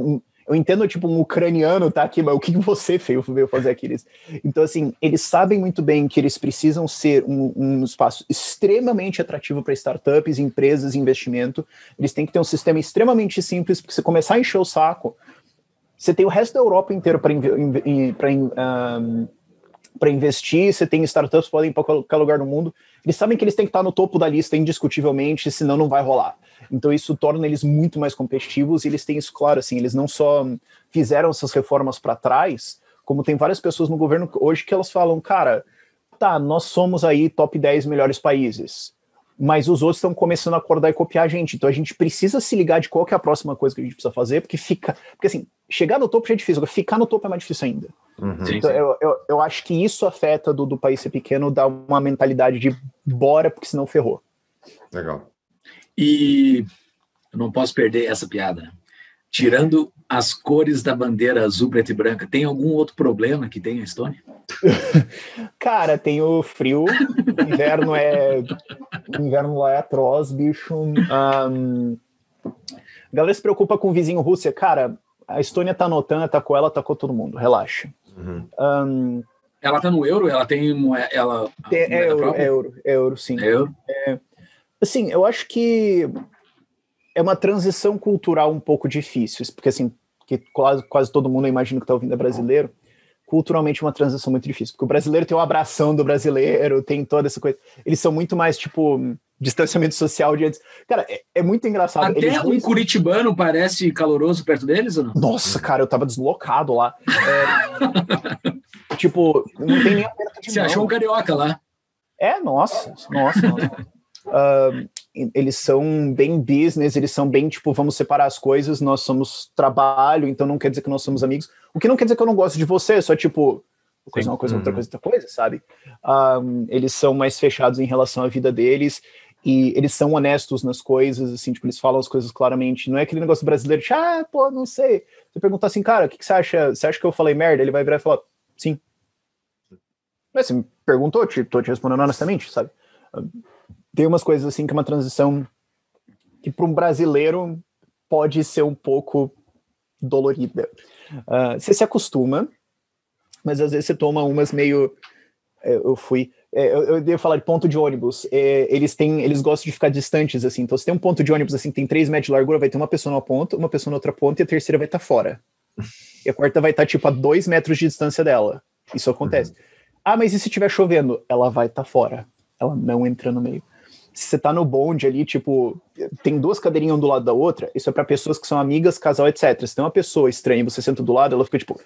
eu entendo, tipo, um ucraniano tá aqui, mas o que você veio, veio fazer aqui? Então, assim, eles sabem muito bem que eles precisam ser um, um espaço extremamente atrativo para startups, empresas, investimento. Eles têm que ter um sistema extremamente simples, porque se começar a encher o saco, você tem o resto da Europa inteiro para um, para investir, você tem startups que podem ir para qualquer lugar do mundo. Eles sabem que eles têm que estar no topo da lista indiscutivelmente, senão não vai rolar. Então isso torna eles muito mais competitivos e eles têm isso claro, assim, eles não só fizeram essas reformas para trás, como tem várias pessoas no governo hoje que elas falam, cara, tá, nós somos aí top dez melhores países, mas os outros estão começando a acordar e copiar a gente, então a gente precisa se ligar de qual que é a próxima coisa que a gente precisa fazer, porque fica, porque assim, chegar no topo já é difícil, agora ficar no topo é mais difícil ainda. Uhum. Então, eu, eu, eu acho que isso afeta do, do país ser pequeno, dá uma mentalidade de bora, porque senão ferrou. Legal. E eu não posso perder essa piada, né? Tirando as cores da bandeira azul, preta e branca, tem algum outro problema que tem a Estônia? Cara, tem o frio, o inverno é... O inverno lá é atroz, bicho. Um, a galera se preocupa com o vizinho Rússia. Cara, a Estônia tá na OTAN, atacou ela, atacou todo mundo, relaxa. Uhum. Um, ela tá no euro? Ela tem ela tem, é, euro, é euro, é euro, sim. É euro? É, assim, eu acho que é uma transição cultural um pouco difícil, porque assim, que quase, quase todo mundo, eu imagino que tá ouvindo é brasileiro, culturalmente é uma transição muito difícil, porque o brasileiro tem uma abração do brasileiro, tem toda essa coisa, eles são muito mais, tipo, distanciamento social de antes. Cara, é, é muito engraçado. Até eles um dois... curitibano parece caloroso perto deles, ou não? Nossa, cara, eu tava deslocado lá. É, tipo, não tem nem aperto de Você mão. achou um carioca lá? É, nossa, nossa, nossa. Uh, eles são bem business, eles são bem, tipo, vamos separar as coisas, nós somos trabalho, então não quer dizer que nós somos amigos. O que não quer dizer que eu não gosto de você, só, tipo, uma coisa, uma coisa, outra coisa, outra coisa, sabe? Um, eles são mais fechados em relação à vida deles, e eles são honestos nas coisas, assim, tipo, eles falam as coisas claramente. Não é aquele negócio brasileiro de, ah, pô, não sei. Você perguntar assim, cara, o que, que você acha? Você acha que eu falei merda? Ele vai virar e falar, sim. Mas você me perguntou, te, tô te respondendo honestamente, sabe? Tem umas coisas assim que é uma transição que para um brasileiro pode ser um pouco dolorida. Uh, você se acostuma, mas às vezes você toma umas meio... Eu fui... Eu, eu ia falar de ponto de ônibus. É, eles têm, eles gostam de ficar distantes, assim. Então, se tem um ponto de ônibus assim, tem três metros de largura, vai ter uma pessoa numa ponta, uma pessoa na outra ponta, e a terceira vai estar fora. E a quarta vai estar, tipo, a dois metros de distância dela. Isso acontece. Uhum. Ah, mas e se estiver chovendo? Ela vai estar fora. Ela não entra no meio. Se você tá no bonde ali, tipo, tem duas cadeirinhas um do lado da outra, isso é para pessoas que são amigas, casal, etcétera. Se tem uma pessoa estranha e você senta do lado, ela fica, tipo...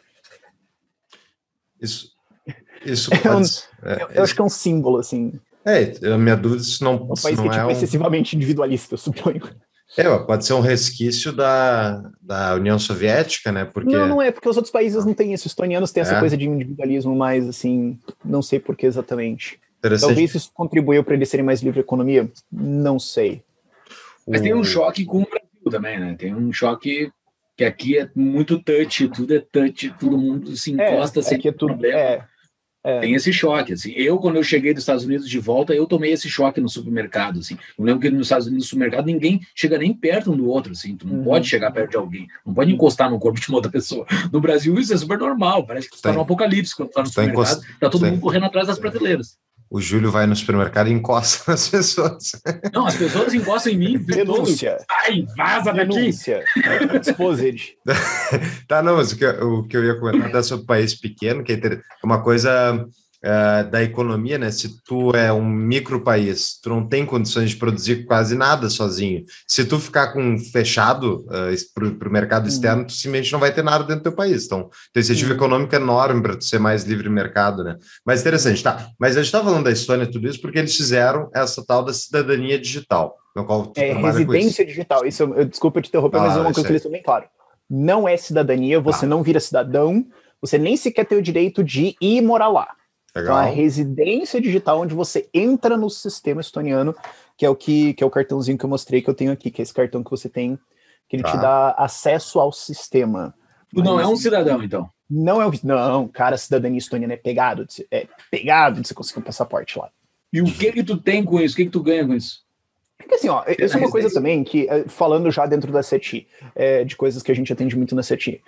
Isso... Isso é um, é, eu, eu acho que é um símbolo, assim. É, a minha dúvida se não, um se país não que é, é tipo, um... excessivamente individualista, eu suponho. É, pode ser um resquício da, da União Soviética, né? Porque... Não, não é, porque os outros países não têm isso. Os estonianos têm essa é. coisa de individualismo mais, assim, não sei por que exatamente. Talvez isso contribuiu para eles serem mais livre economia, não sei. Mas tem um choque com o Brasil também, né? Tem um choque... que aqui é muito touch, tudo é touch, todo mundo se encosta é, sem é tudo, problema. É, é. Tem esse choque, assim. Eu, quando eu cheguei dos Estados Unidos de volta, eu tomei esse choque no supermercado, assim. Eu lembro que nos Estados Unidos, no supermercado, ninguém chega nem perto um do outro, assim. Tu não uhum. pode chegar perto de alguém, não pode encostar no corpo de uma outra pessoa. No Brasil, isso é super normal, parece que tu tá no apocalipse quando tu tá no supermercado, encost... tá todo mundo correndo atrás das prateleiras. O Júlio vai no supermercado e encosta nas pessoas. Não, as pessoas encostam em mim. Denúncia. Ai, vaza daqui. Denúncia. Exposed. Tá, não, mas o que, eu, o que eu ia comentar é sobre o país pequeno, que é uma coisa uh, da economia, né? Se tu é um micro país, tu não tem condições de produzir quase nada sozinho. Se tu ficar com fechado uh, para o mercado externo, hum. tu simplesmente não vai ter nada dentro do teu país. Então, tem incentivo hum. econômico enorme para tu ser mais livre mercado, né? Mas interessante, tá? Mas a gente tá falando da Estônia tudo isso porque eles fizeram essa tal da cidadania digital, no qual tu é residência isso. digital. Isso, eu, desculpa te interromper, ah, mas é uma coisa que eles estão bem claro. Não é cidadania, você ah. não vira cidadão, você nem sequer tem o direito de ir morar lá. Legal. Então, a residência digital, onde você entra no sistema estoniano, que é o que, que é o cartãozinho que eu mostrei que eu tenho aqui, que é esse cartão que você tem, que ele tá. te dá acesso ao sistema. Tu não é um cidadão, então? Não é um... Não, cara, a cidadania estoniana é pegado, de, é pegado de você conseguir um passaporte lá. E o que que tu tem com isso? O que que tu ganha com isso? Porque assim, ó, isso é uma coisa também que, falando já dentro da C E T I, é, de coisas que a gente atende muito na C E T I,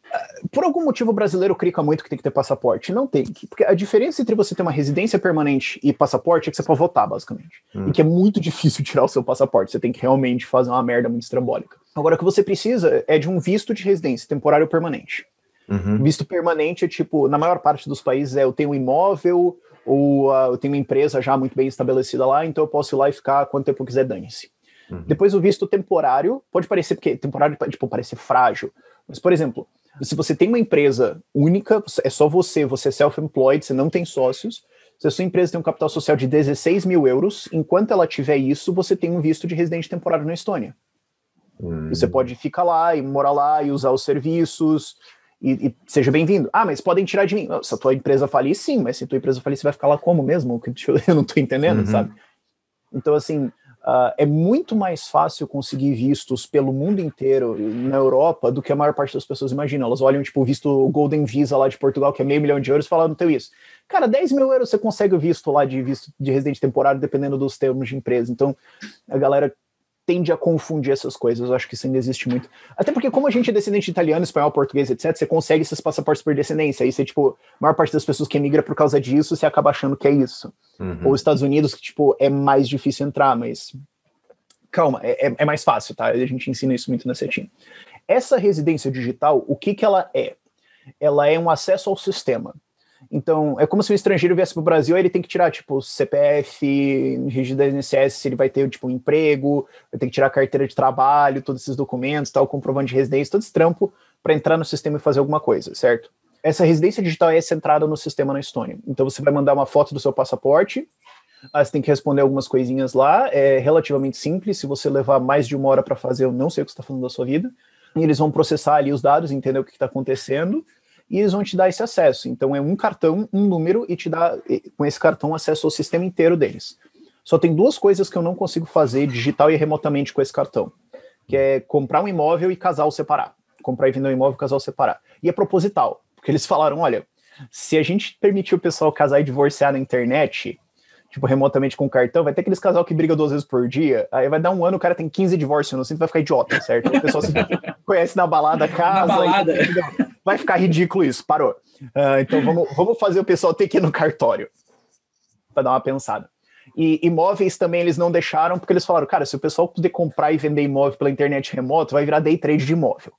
por algum motivo o brasileiro clica muito que tem que ter passaporte. Não tem. Porque a diferença entre você ter uma residência permanente e passaporte é que você pode votar, basicamente. Hum. E que é muito difícil tirar o seu passaporte. Você tem que realmente fazer uma merda muito estrambólica. Agora, o que você precisa é de um visto de residência temporário permanente. Uhum. Visto permanente é tipo, na maior parte dos países é eu tenho um imóvel ou uh, eu tenho uma empresa já muito bem estabelecida lá, então eu posso ir lá e ficar quanto tempo eu quiser, dane-se. Uhum. Depois o visto temporário, pode parecer, porque temporário tipo, parece frágil, mas por exemplo, se você tem uma empresa única, é só você, você é self-employed, você não tem sócios, se a sua empresa tem um capital social de dezesseis mil euros, enquanto ela tiver isso, você tem um visto de residente temporário na Estônia. Hum. Você pode ficar lá e morar lá e usar os serviços e, e seja bem-vindo. Ah, mas podem tirar de mim. Se a tua empresa falir, sim, mas se a tua empresa falir, você vai ficar lá como mesmo? Eu não tô entendendo, uhum. sabe? Então, assim, uh, é muito mais fácil conseguir vistos pelo mundo inteiro na Europa do que a maior parte das pessoas imaginam. Elas olham, tipo, o visto Golden Visa lá de Portugal, que é meio milhão de euros, e falam, não tenho isso. Cara, dez mil euros você consegue o visto lá de visto de residente temporário, dependendo dos termos de empresa. Então, a galera tende a confundir essas coisas. Eu acho que isso ainda existe muito. Até porque, como a gente é descendente de italiano, espanhol, português, etcétera, você consegue esses passaportes por descendência. Aí você, tipo, a maior parte das pessoas que emigra por causa disso, você acaba achando que é isso. Uhum. Ou os Estados Unidos, que, tipo, é mais difícil entrar, mas calma, é, é mais fácil, tá? A gente ensina isso muito na C E T I. Essa residência digital, o que que ela é? Ela é um acesso ao sistema. Então, é como se um estrangeiro viesse para o Brasil, aí ele tem que tirar, tipo, C P F, registro da I N S S, se ele vai ter, tipo, um emprego, vai ter que tirar carteira de trabalho, todos esses documentos, tal, comprovante de residência, todo esse trampo para entrar no sistema e fazer alguma coisa, certo? Essa residência digital é centrada no sistema na Estônia. Então, você vai mandar uma foto do seu passaporte, aí você tem que responder algumas coisinhas lá, é relativamente simples, se você levar mais de uma hora para fazer, eu não sei o que você está falando da sua vida, e eles vão processar ali os dados, entender o que está acontecendo, e eles vão te dar esse acesso. Então é um cartão, um número, e te dá, com esse cartão, acesso ao sistema inteiro deles. Só tem duas coisas que eu não consigo fazer digital e remotamente com esse cartão, que é comprar um imóvel e casal separar. Comprar e vender um imóvel e casal separar. E é proposital, porque eles falaram, olha, se a gente permitir o pessoal casar e divorciar na internet, tipo, remotamente com cartão, vai ter aqueles casal que briga duas vezes por dia, aí vai dar um ano, o cara tem quinze divórcios, não sei, vai ficar idiota, certo? O pessoal se conhece na balada, casa... Na balada. E, vai ficar ridículo isso, parou. Uh, então vamos, vamos fazer o pessoal ter que ir no cartório, para dar uma pensada. E imóveis também eles não deixaram, porque eles falaram, cara, se o pessoal puder comprar e vender imóvel pela internet remoto, vai virar day trade de imóvel.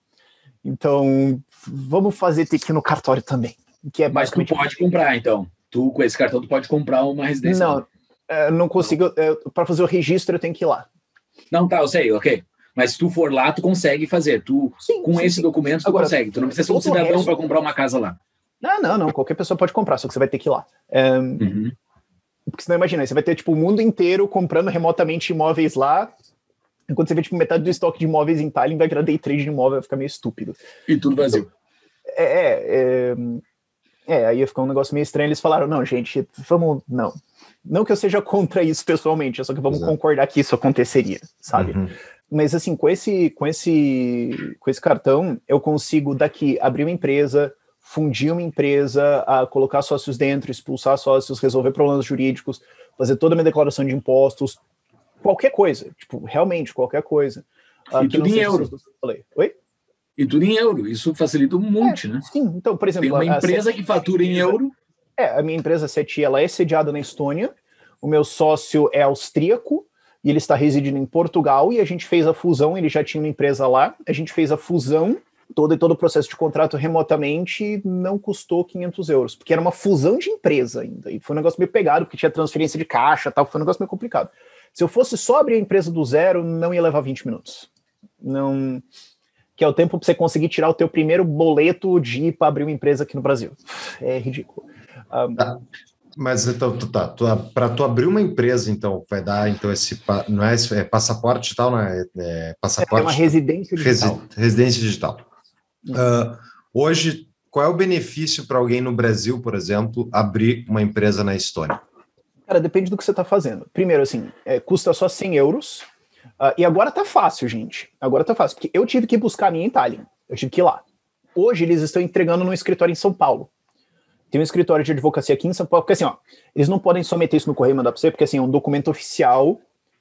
Então, vamos fazer ter que ir no cartório também. Que é Mas tu pode comprar, então. Tu, com esse cartão, tu pode comprar uma residência. Não, eu não consigo. Para fazer o registro, eu tenho que ir lá. Não, tá, eu sei, ok. Mas se tu for lá, tu consegue fazer. Tu, sim, com sim, esse sim. documento, tu Agora, consegue. Tu não precisa ser um cidadão resto... para comprar uma casa lá. Não, não, não. Qualquer pessoa pode comprar, só que você vai ter que ir lá. Um, uhum. Porque senão, imagina, você vai ter tipo, o mundo inteiro comprando remotamente imóveis lá, enquanto você vê tipo, metade do estoque de imóveis em Tallinn, vai virar day trade de imóvel, vai ficar meio estúpido. E tudo vazio. Então, é, é, é, aí ia ficar um negócio meio estranho. Eles falaram, não, gente, vamos... Não. Não que eu seja contra isso pessoalmente, é só que vamos Exato. concordar que isso aconteceria, sabe? Uhum. Mas assim, com esse, com, esse, com esse cartão, eu consigo daqui abrir uma empresa, fundir uma empresa, a colocar sócios dentro, expulsar sócios, resolver problemas jurídicos, fazer toda a minha declaração de impostos, qualquer coisa, tipo, realmente qualquer coisa. E tudo em euro. Falei. Oi? E tudo em euro, isso facilita um monte, é, né? Sim, então, por exemplo... Tem uma empresa que fatura em euro... É, a minha empresa C E T I, ela é sediada na Estônia, o meu sócio é austríaco, e ele está residindo em Portugal, e a gente fez a fusão, ele já tinha uma empresa lá, a gente fez a fusão, todo e todo o processo de contrato remotamente, não custou quinhentos euros, porque era uma fusão de empresa ainda, e foi um negócio meio pegado, porque tinha transferência de caixa e tal, foi um negócio meio complicado. Se eu fosse só abrir a empresa do zero, não ia levar vinte minutos. Não... Que é o tempo para você conseguir tirar o teu primeiro boleto de ir para abrir uma empresa aqui no Brasil. É ridículo. Um, tá. Mas então, tu, tá, tu, para tu abrir uma empresa, então, vai dar então esse, não é, é passaporte e tal, não é, é passaporte? É uma residência digital. Resi, residência digital. Uhum. Uh, hoje, qual é o benefício para alguém no Brasil, por exemplo, abrir uma empresa na Estônia? Cara, depende do que você está fazendo. Primeiro, assim, é, custa só cem euros, uh, e agora tá fácil, gente. Agora tá fácil, porque eu tive que buscar a minha em Tallinn. Eu tive que ir lá. Hoje, eles estão entregando num escritório em São Paulo. Tem um escritório de advocacia aqui em São Paulo, porque assim, ó, eles não podem só meter isso no correio e mandar para você, porque assim, é um documento oficial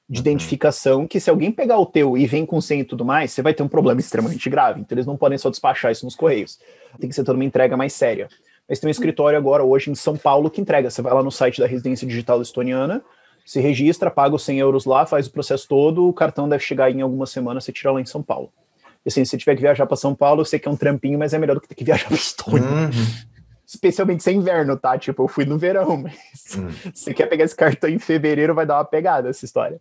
de identificação, que se alguém pegar o teu e vem com senha e tudo mais, você vai ter um problema extremamente grave. Então eles não podem só despachar isso nos correios. Tem que ser toda uma entrega mais séria. Mas tem um escritório agora, hoje, em São Paulo, que entrega. Você vai lá no site da Residência Digital Estoniana, se registra, paga os cem euros lá, faz o processo todo, o cartão deve chegar em algumas semanas, você tira lá em São Paulo. E assim, se você tiver que viajar para São Paulo, eu sei que é um trampinho, mas é melhor do que ter que viajar para Estônia. Uhum. Especialmente sem inverno, tá? Tipo, eu fui no verão, mas hum. se você quer pegar esse cartão em fevereiro, vai dar uma pegada essa história.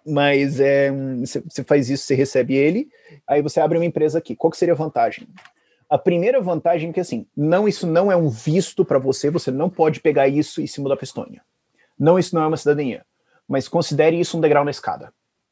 Mas é, você faz isso, você recebe ele, aí você abre uma empresa aqui. Qual que seria a vantagem? A primeira vantagem é que, assim, não, isso não é um visto para você, você não pode pegar isso e se mudar para Estônia. Não, isso não é uma cidadania, mas considere isso um degrau na escada.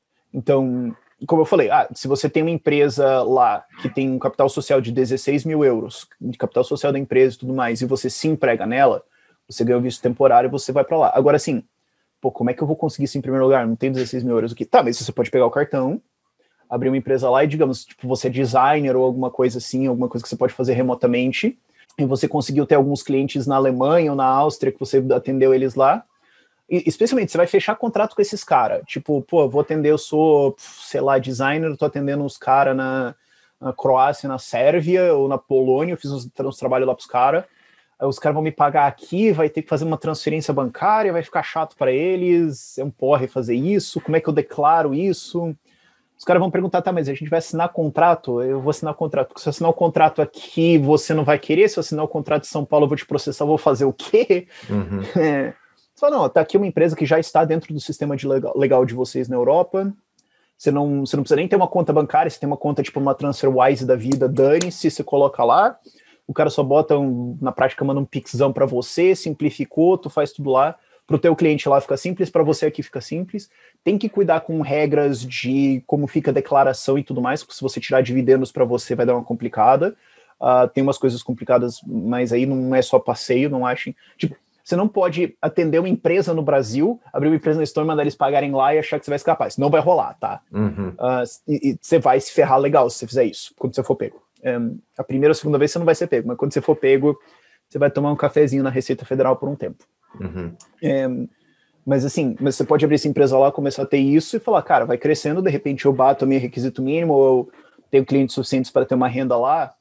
Então, como eu falei, ah, se você tem uma empresa lá que tem um capital social de dezesseis mil euros, de capital social da empresa e tudo mais, e você se emprega nela, você ganha o visto temporário e você vai para lá. Agora, assim, pô, como é que eu vou conseguir isso em primeiro lugar? Não tem dezesseis mil euros aqui. Tá, mas você pode pegar o cartão, abrir uma empresa lá e, digamos, tipo, você é designer ou alguma coisa assim, alguma coisa que você pode fazer remotamente, e você conseguiu ter alguns clientes na Alemanha ou na Áustria que você atendeu eles lá. E, especialmente, você vai fechar contrato com esses caras. Tipo, pô, eu vou atender, eu sou, sei lá, designer, eu tô atendendo uns caras na, na Croácia, na Sérvia ou na Polônia, eu fiz uns, uns trabalhos lá pros caras. Aí os caras vão me pagar aqui, vai ter que fazer uma transferência bancária, vai ficar chato para eles, é um porre fazer isso, como é que eu declaro isso? Os caras vão perguntar, tá, mas a gente vai assinar contrato? Eu vou assinar contrato, porque se eu assinar o contrato aqui, você não vai querer, se eu assinar o contrato de São Paulo, eu vou te processar, eu vou fazer o quê? Uhum. É. Você fala, não, tá aqui uma empresa que já está dentro do sistema de legal, legal de vocês na Europa, você não, você não precisa nem ter uma conta bancária, você tem uma conta tipo uma TransferWise da vida, dane-se, você coloca lá, o cara só bota, um, na prática, manda um pixão para você, simplificou, tu faz tudo lá, pro teu cliente lá fica simples, para você aqui fica simples, tem que cuidar com regras de como fica a declaração e tudo mais, porque se você tirar dividendos para você vai dar uma complicada, uh, tem umas coisas complicadas, mas aí não é só passeio, não achem, tipo, você não pode atender uma empresa no Brasil, abrir uma empresa na Estônia, mandar eles pagarem lá e achar que você vai escapar. Isso não vai rolar, tá? Uhum. Uh, e, e você vai se ferrar legal se você fizer isso, quando você for pego. Um, a primeira ou segunda vez você não vai ser pego, mas quando você for pego, você vai tomar um cafezinho na Receita Federal por um tempo. Uhum. Um, mas assim, mas você pode abrir essa empresa lá, começar a ter isso e falar, cara, vai crescendo, de repente eu bato o meu requisito mínimo, ou eu tenho clientes suficientes para ter uma renda lá,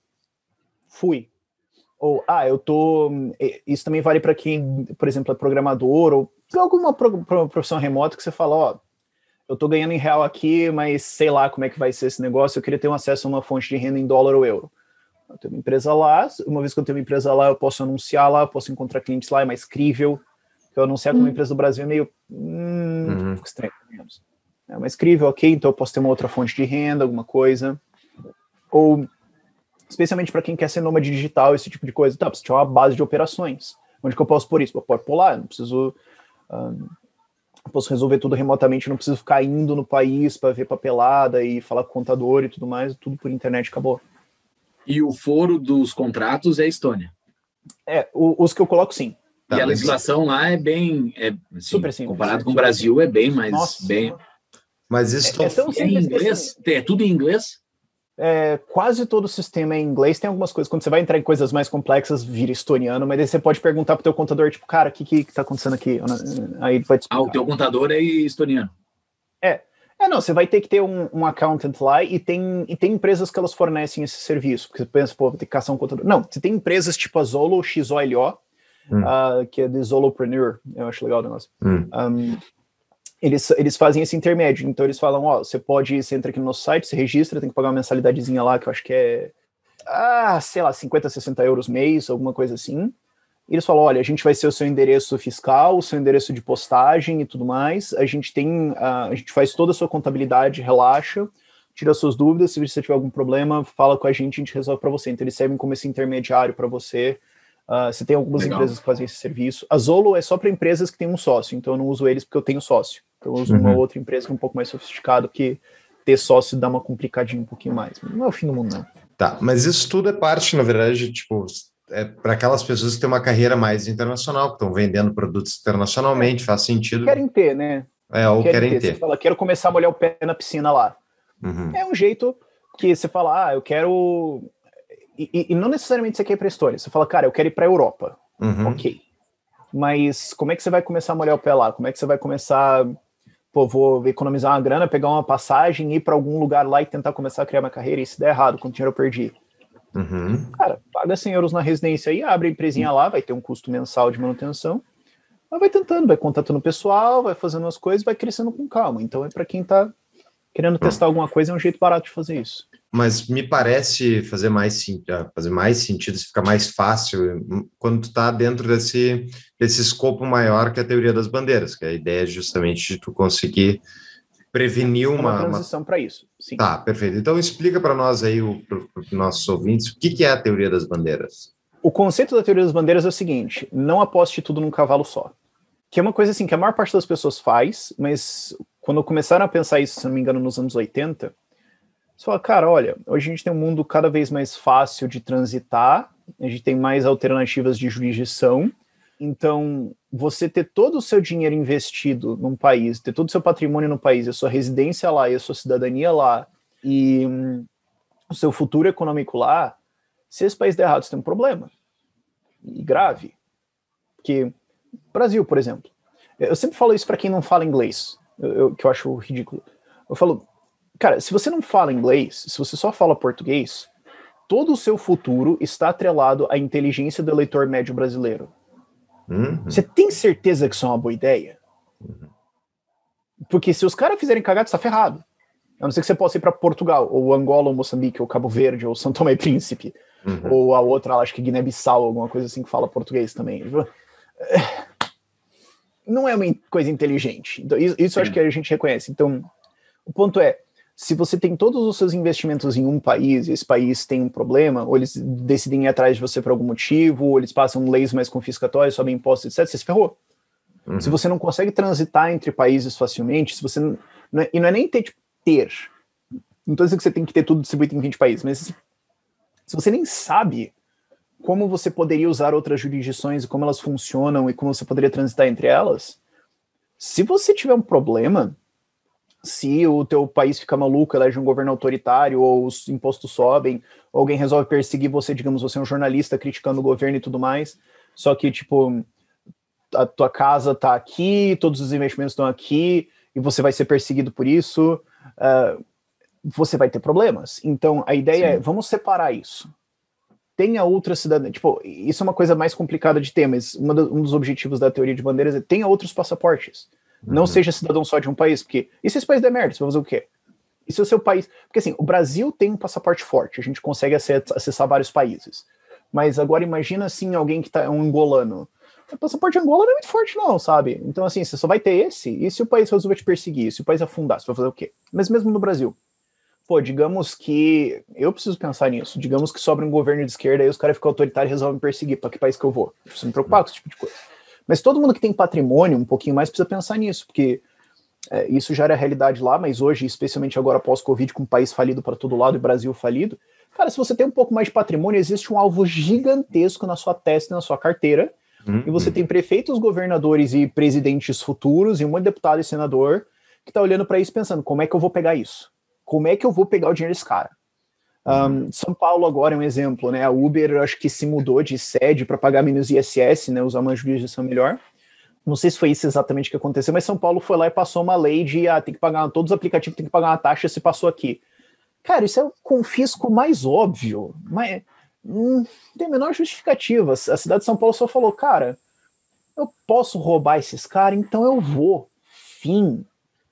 fui. Ou, ah, eu tô... Isso também vale para quem, por exemplo, é programador ou alguma profissão remota que você fala, ó, eu tô ganhando em real aqui, mas sei lá como é que vai ser esse negócio, eu queria ter um acesso a uma fonte de renda em dólar ou euro. Eu tenho uma empresa lá, uma vez que eu tenho uma empresa lá, eu posso anunciar lá, eu posso encontrar clientes lá, é mais crível. Eu anunciar com uma empresa do Brasil é meio... Hum, uhum. estranho, menos. É mais crível, ok, então eu posso ter uma outra fonte de renda, alguma coisa. Ou... especialmente para quem quer ser nômade digital, esse tipo de coisa. Tá, precisa ter uma base de operações. Onde que eu posso pôr isso? Eu posso pôr lá, não preciso... Um, eu posso resolver tudo remotamente, não preciso ficar indo no país para ver papelada e falar com o contador e tudo mais, tudo por internet, acabou. E o foro dos contratos é a Estônia? É, o, os que eu coloco, sim. E a legislação lá é bem... É, assim, super simples. Comparado com o Brasil, é bem mais... Nossa. Bem... Mas isso é, é tão é simples em inglês? assim. É tudo em inglês? É, quase todo o sistema é em inglês, tem algumas coisas, quando você vai entrar em coisas mais complexas, vira estoniano, mas aí você pode perguntar pro teu contador, tipo, cara, o que que tá acontecendo aqui? Aí ele vai te explicar. Ah, o teu contador é estoniano. É, é não, você vai ter que ter um, um accountant lá e tem, e tem empresas que elas fornecem esse serviço, porque você pensa, pô, vou ter que caçar um contador. Não, você tem empresas tipo a Zolo, X O L O, hum. uh, que é de Zolopreneur, eu acho legal o negócio. Hum. Um, Eles, eles fazem esse intermédio, então eles falam, ó, você pode, você entra aqui no nosso site, você registra, tem que pagar uma mensalidadezinha lá, que eu acho que é, ah, sei lá, cinquenta, sessenta euros mês, alguma coisa assim. E eles falam, olha, a gente vai ser o seu endereço fiscal, o seu endereço de postagem e tudo mais, a gente tem, uh, a gente faz toda a sua contabilidade, relaxa, tira suas dúvidas, se você tiver algum problema, fala com a gente, a gente resolve para você. Então eles servem como esse intermediário para você. Uh, você tem algumas Legal. empresas que fazem esse serviço. A Zolo é só para empresas que têm um sócio, então eu não uso eles porque eu tenho sócio. Então eu uso uhum. uma outra empresa que é um pouco mais sofisticada, que ter sócio dá uma complicadinha um pouquinho mais. Não é o fim do mundo, não. Tá, mas isso tudo é parte, na verdade, tipo, é para aquelas pessoas que têm uma carreira mais internacional, que estão vendendo produtos internacionalmente, é. faz sentido. Querem ter, né? É, ou querem, querem ter. ter. Você fala, quero começar a molhar o pé na piscina lá. Uhum. É um jeito que você fala, ah, eu quero... E, e não necessariamente você quer ir para a Estônia. Você fala, cara, eu quero ir para a Europa. Uhum. Ok. Mas como é que você vai começar a molhar o pé lá? Como é que você vai começar... pô, vou economizar uma grana, pegar uma passagem, ir para algum lugar lá e tentar começar a criar uma carreira, e se der errado, quanto dinheiro eu perdi? Uhum. Cara, paga cem euros na residência aí, abre a empresinha lá, vai ter um custo mensal de manutenção, mas vai tentando, vai contatando o pessoal, vai fazendo as coisas, vai crescendo com calma. Então é para quem tá querendo testar alguma coisa, é um jeito barato de fazer isso. Mas me parece fazer mais, fazer mais sentido, fica mais fácil quando tu está dentro desse, desse escopo maior que a teoria das bandeiras, que a ideia é justamente de tu conseguir prevenir uma... Uma transição uma... para isso, sim. Tá, perfeito. Então explica para nós aí, para os nossos ouvintes, o que, que é a teoria das bandeiras. O conceito da teoria das bandeiras é o seguinte: não aposte tudo num cavalo só. Que é uma coisa assim que a maior parte das pessoas faz, mas quando começaram a pensar isso, se não me engano, nos anos oitenta, você fala, cara, olha, hoje a gente tem um mundo cada vez mais fácil de transitar, a gente tem mais alternativas de jurisdição, então você ter todo o seu dinheiro investido num país, ter todo o seu patrimônio no país, a sua residência lá e a sua cidadania lá, e hum, o seu futuro econômico lá, se esse país der errado, você tem um problema, e grave. Porque, Brasil, por exemplo, eu sempre falo isso para quem não fala inglês, eu, eu, que eu acho ridículo. Eu falo, cara, se você não fala inglês, se você só fala português, todo o seu futuro está atrelado à inteligência do eleitor médio brasileiro. Uhum. Você tem certeza que isso é uma boa ideia? Uhum. Porque se os caras fizerem cagada, você está ferrado. A não ser que você possa ir para Portugal, ou Angola, ou Moçambique, ou Cabo Verde, ou São Tomé e Príncipe, uhum. ou a outra, acho que Guiné-Bissau, alguma coisa assim que fala português também. Não é uma coisa inteligente. Então, isso isso acho que a gente reconhece. Então, o ponto é, se você tem todos os seus investimentos em um país, e esse país tem um problema, ou eles decidem ir atrás de você por algum motivo, ou eles passam leis mais confiscatórias, sobem impostos, etcétera, você se ferrou. Uhum. Se você não consegue transitar entre países facilmente, se você não, não é, e não é nem ter, tipo, ter. Não estou dizendo que você tem que ter tudo distribuído em vinte países, mas se você nem sabe como você poderia usar outras jurisdições e como elas funcionam e como você poderia transitar entre elas, se você tiver um problema, se o teu país fica maluco, elege um governo autoritário, ou os impostos sobem, ou alguém resolve perseguir você, digamos, você é um jornalista criticando o governo e tudo mais, só que, tipo, a tua casa tá aqui, todos os investimentos estão aqui, e você vai ser perseguido por isso, uh, você vai ter problemas. Então, a ideia Sim. é, vamos separar isso. Tenha outra cidadania. Tipo, isso é uma coisa mais complicada de ter, mas uma do, um dos objetivos da teoria de bandeiras é tenha outros passaportes. Não uhum. seja cidadão só de um país, porque e se esse país der merda, você vai fazer o quê? E se o seu país... Porque assim, o Brasil tem um passaporte forte, a gente consegue acessar vários países. Mas agora imagina assim, alguém que tá, é um angolano. O passaporte angolano não é muito forte não, sabe? Então assim, você só vai ter esse, e se o país resolver te perseguir, se o país afundar, você vai fazer o quê? Mas mesmo no Brasil. Pô, digamos que... Eu preciso pensar nisso. Digamos que sobra um governo de esquerda, aí os caras ficam autoritários e resolvem me perseguir. Pra que país que eu vou? Eu preciso me preocupar com esse tipo de coisa. Mas todo mundo que tem patrimônio, um pouquinho mais, precisa pensar nisso, porque é, isso já era a realidade lá, mas hoje, especialmente agora pós-Covid, com o país falido para todo lado e Brasil falido, cara, se você tem um pouco mais de patrimônio, existe um alvo gigantesco na sua testa e na sua carteira, uhum. e você tem prefeitos, governadores e presidentes futuros, e um monte de deputado e senador que tá olhando para isso pensando, como é que eu vou pegar isso? Como é que eu vou pegar o dinheiro desse cara? Um, São Paulo agora é um exemplo, né? A Uber acho que se mudou de sede para pagar menos I S S, né? Usar uma jurisdição melhor. Não sei se foi isso exatamente que aconteceu, mas São Paulo foi lá e passou uma lei de ah, tem que pagar, todos os aplicativos tem que pagar uma taxa se passou aqui. Cara, isso é o confisco mais óbvio, mas não tem a menor justificativa. A cidade de São Paulo só falou, cara, eu posso roubar esses caras, então eu vou. Fim.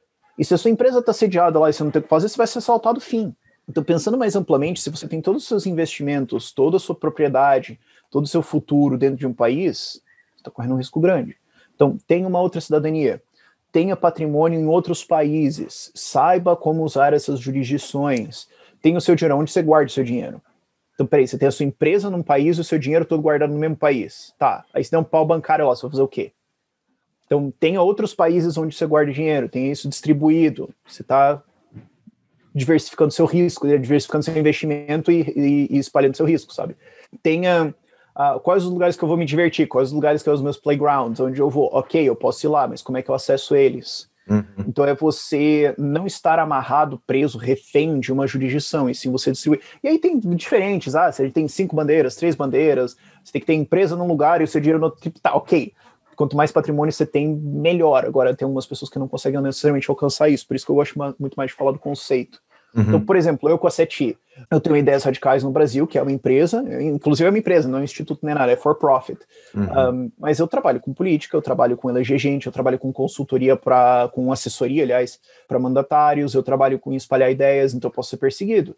E se a sua empresa está sediada lá e você não tem o que fazer, você vai ser assaltado, fim. Então, pensando mais amplamente, se você tem todos os seus investimentos, toda a sua propriedade, todo o seu futuro dentro de um país, você está correndo um risco grande. Então, tenha uma outra cidadania, tenha patrimônio em outros países, saiba como usar essas jurisdições, tenha o seu dinheiro, onde você guarda o seu dinheiro. Então, peraí, você tem a sua empresa num país e o seu dinheiro todo guardado no mesmo país. Tá, aí você tem um pau bancário lá, você vai fazer o quê? Então, tenha outros países onde você guarda dinheiro, tenha isso distribuído, você está diversificando seu risco, diversificando seu investimento e, e, e espalhando seu risco, sabe? Tenha uh, quais os lugares que eu vou me divertir, quais os lugares que são os meus playgrounds, onde eu vou, ok, eu posso ir lá, mas como é que eu acesso eles? Uhum. Então é você não estar amarrado, preso, refém de uma jurisdição, e sim você distribuir. E aí tem diferentes, ah, você tem cinco bandeiras, três bandeiras, você tem que ter empresa num lugar e o seu dinheiro no outro, tá, ok. quanto mais patrimônio você tem, melhor. Agora, tem algumas pessoas que não conseguem necessariamente alcançar isso, por isso que eu gosto muito mais de falar do conceito. Uhum. Então, por exemplo, eu com a sete i, eu tenho Ideias Radicais no Brasil, que é uma empresa, inclusive é uma empresa, não é um instituto nem nada, é for profit. Uhum. Um, mas eu trabalho com política, eu trabalho com eleger gente, eu trabalho com consultoria, pra, com assessoria, aliás, para mandatários, eu trabalho com espalhar ideias, então eu posso ser perseguido.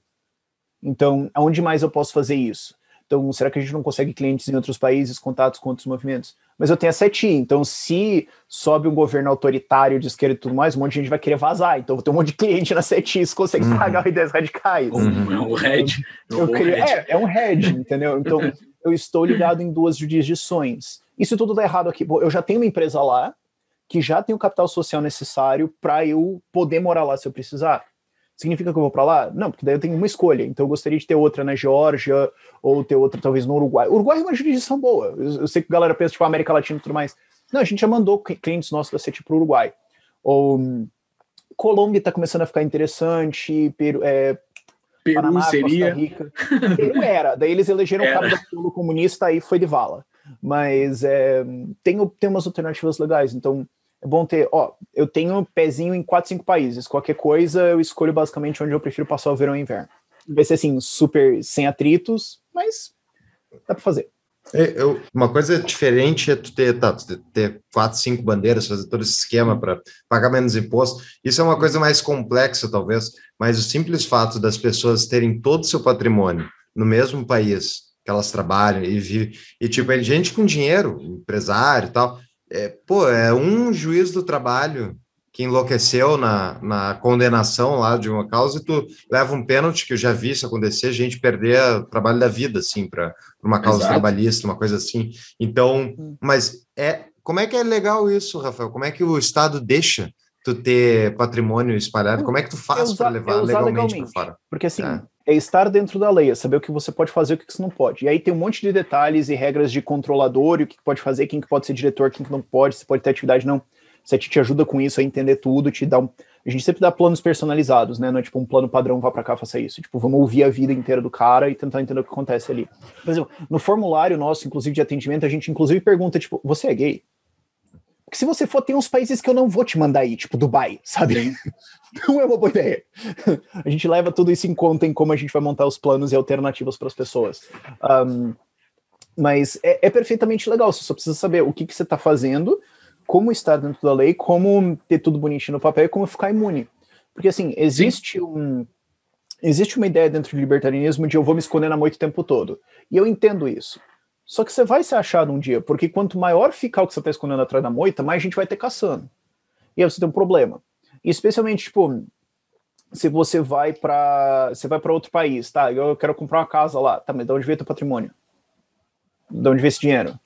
Então, aonde mais eu posso fazer isso? Então, será que a gente não consegue clientes em outros países, contatos com outros movimentos? Mas eu tenho a sete i, então se sobe um governo autoritário de esquerda e tudo mais, um monte de gente vai querer vazar. Então, eu vou ter um monte de cliente na sete i, se consegue uhum. pagar Ideias Radicais. Uhum. É um hedge. Eu, eu queria, é, é um hedge, entendeu? Então, eu estou ligado em duas jurisdições. E se tudo der errado aqui, eu já tenho uma empresa lá, que já tem o capital social necessário para eu poder morar lá se eu precisar. Significa que eu vou para lá? Não, porque daí eu tenho uma escolha. Então eu gostaria de ter outra na Geórgia, ou ter outra talvez no Uruguai. O Uruguai é uma jurisdição boa. Eu, eu sei que a galera pensa, tipo, América Latina e tudo mais. Não, a gente já mandou clientes nossos da sete i para o Uruguai. Ou um, Colômbia está começando a ficar interessante, Peru, é, Peru Panamá, seria... Costa Rica. Peru era. Daí eles elegeram o cabo da Polo comunista, aí foi de vala. Mas é, tem, tem umas alternativas legais, então... É bom ter, ó, eu tenho pezinho em quatro, cinco países. Qualquer coisa, eu escolho basicamente onde eu prefiro passar o verão e o inverno. Vai ser assim, super sem atritos, mas dá pra fazer. É, eu, uma coisa diferente é tu ter, tá, tu ter quatro, cinco bandeiras, fazer todo esse esquema para pagar menos imposto. Isso é uma coisa mais complexa, talvez, mas o simples fato das pessoas terem todo o seu patrimônio no mesmo país que elas trabalham e vivem, e tipo, é gente com dinheiro, empresário e tal. É, pô, é um juiz do trabalho que enlouqueceu na, na condenação lá de uma causa e tu leva um pênalti, que eu já vi isso acontecer, gente perder o trabalho da vida, assim, para uma causa Exato. trabalhista, uma coisa assim. Então, mas é, como é que é legal isso, Rafael? Como é que o Estado deixa tu ter patrimônio espalhado? Como é que tu faz para levar legalmente para fora? Porque assim, é. é estar dentro da lei, é saber o que você pode fazer e o que você não pode. E aí tem um monte de detalhes e regras de controlador, e o que pode fazer, quem que pode ser diretor, quem que não pode, se pode ter atividade, não. Você te ajuda com isso a entender tudo, te dá um... A gente sempre dá planos personalizados, né? Não é tipo um plano padrão, vá pra cá, faça isso. Tipo, vamos ouvir a vida inteira do cara e tentar entender o que acontece ali. Por exemplo, no formulário nosso, inclusive de atendimento, a gente inclusive pergunta, tipo, você é gay? Porque se você for, tem uns países que eu não vou te mandar aí, tipo Dubai, sabe? Não é uma boa ideia. A gente leva tudo isso em conta em como a gente vai montar os planos e alternativas para as pessoas. Um, mas é, é perfeitamente legal, você só precisa saber o que, que você está fazendo, como estar dentro da lei, como ter tudo bonitinho no papel e como ficar imune. Porque assim, existe, um, existe uma ideia dentro do libertarianismo de eu vou me esconder na moita o tempo todo. E eu entendo isso. Só que você vai ser achado um dia, porque quanto maior ficar o que você está escondendo atrás da moita, mais gente vai ter caçando. E aí você tem um problema. E especialmente, tipo, se você vai para você vai para outro país, tá? Eu quero comprar uma casa lá. Tá, mas de onde veio teu patrimônio? De onde veio esse dinheiro?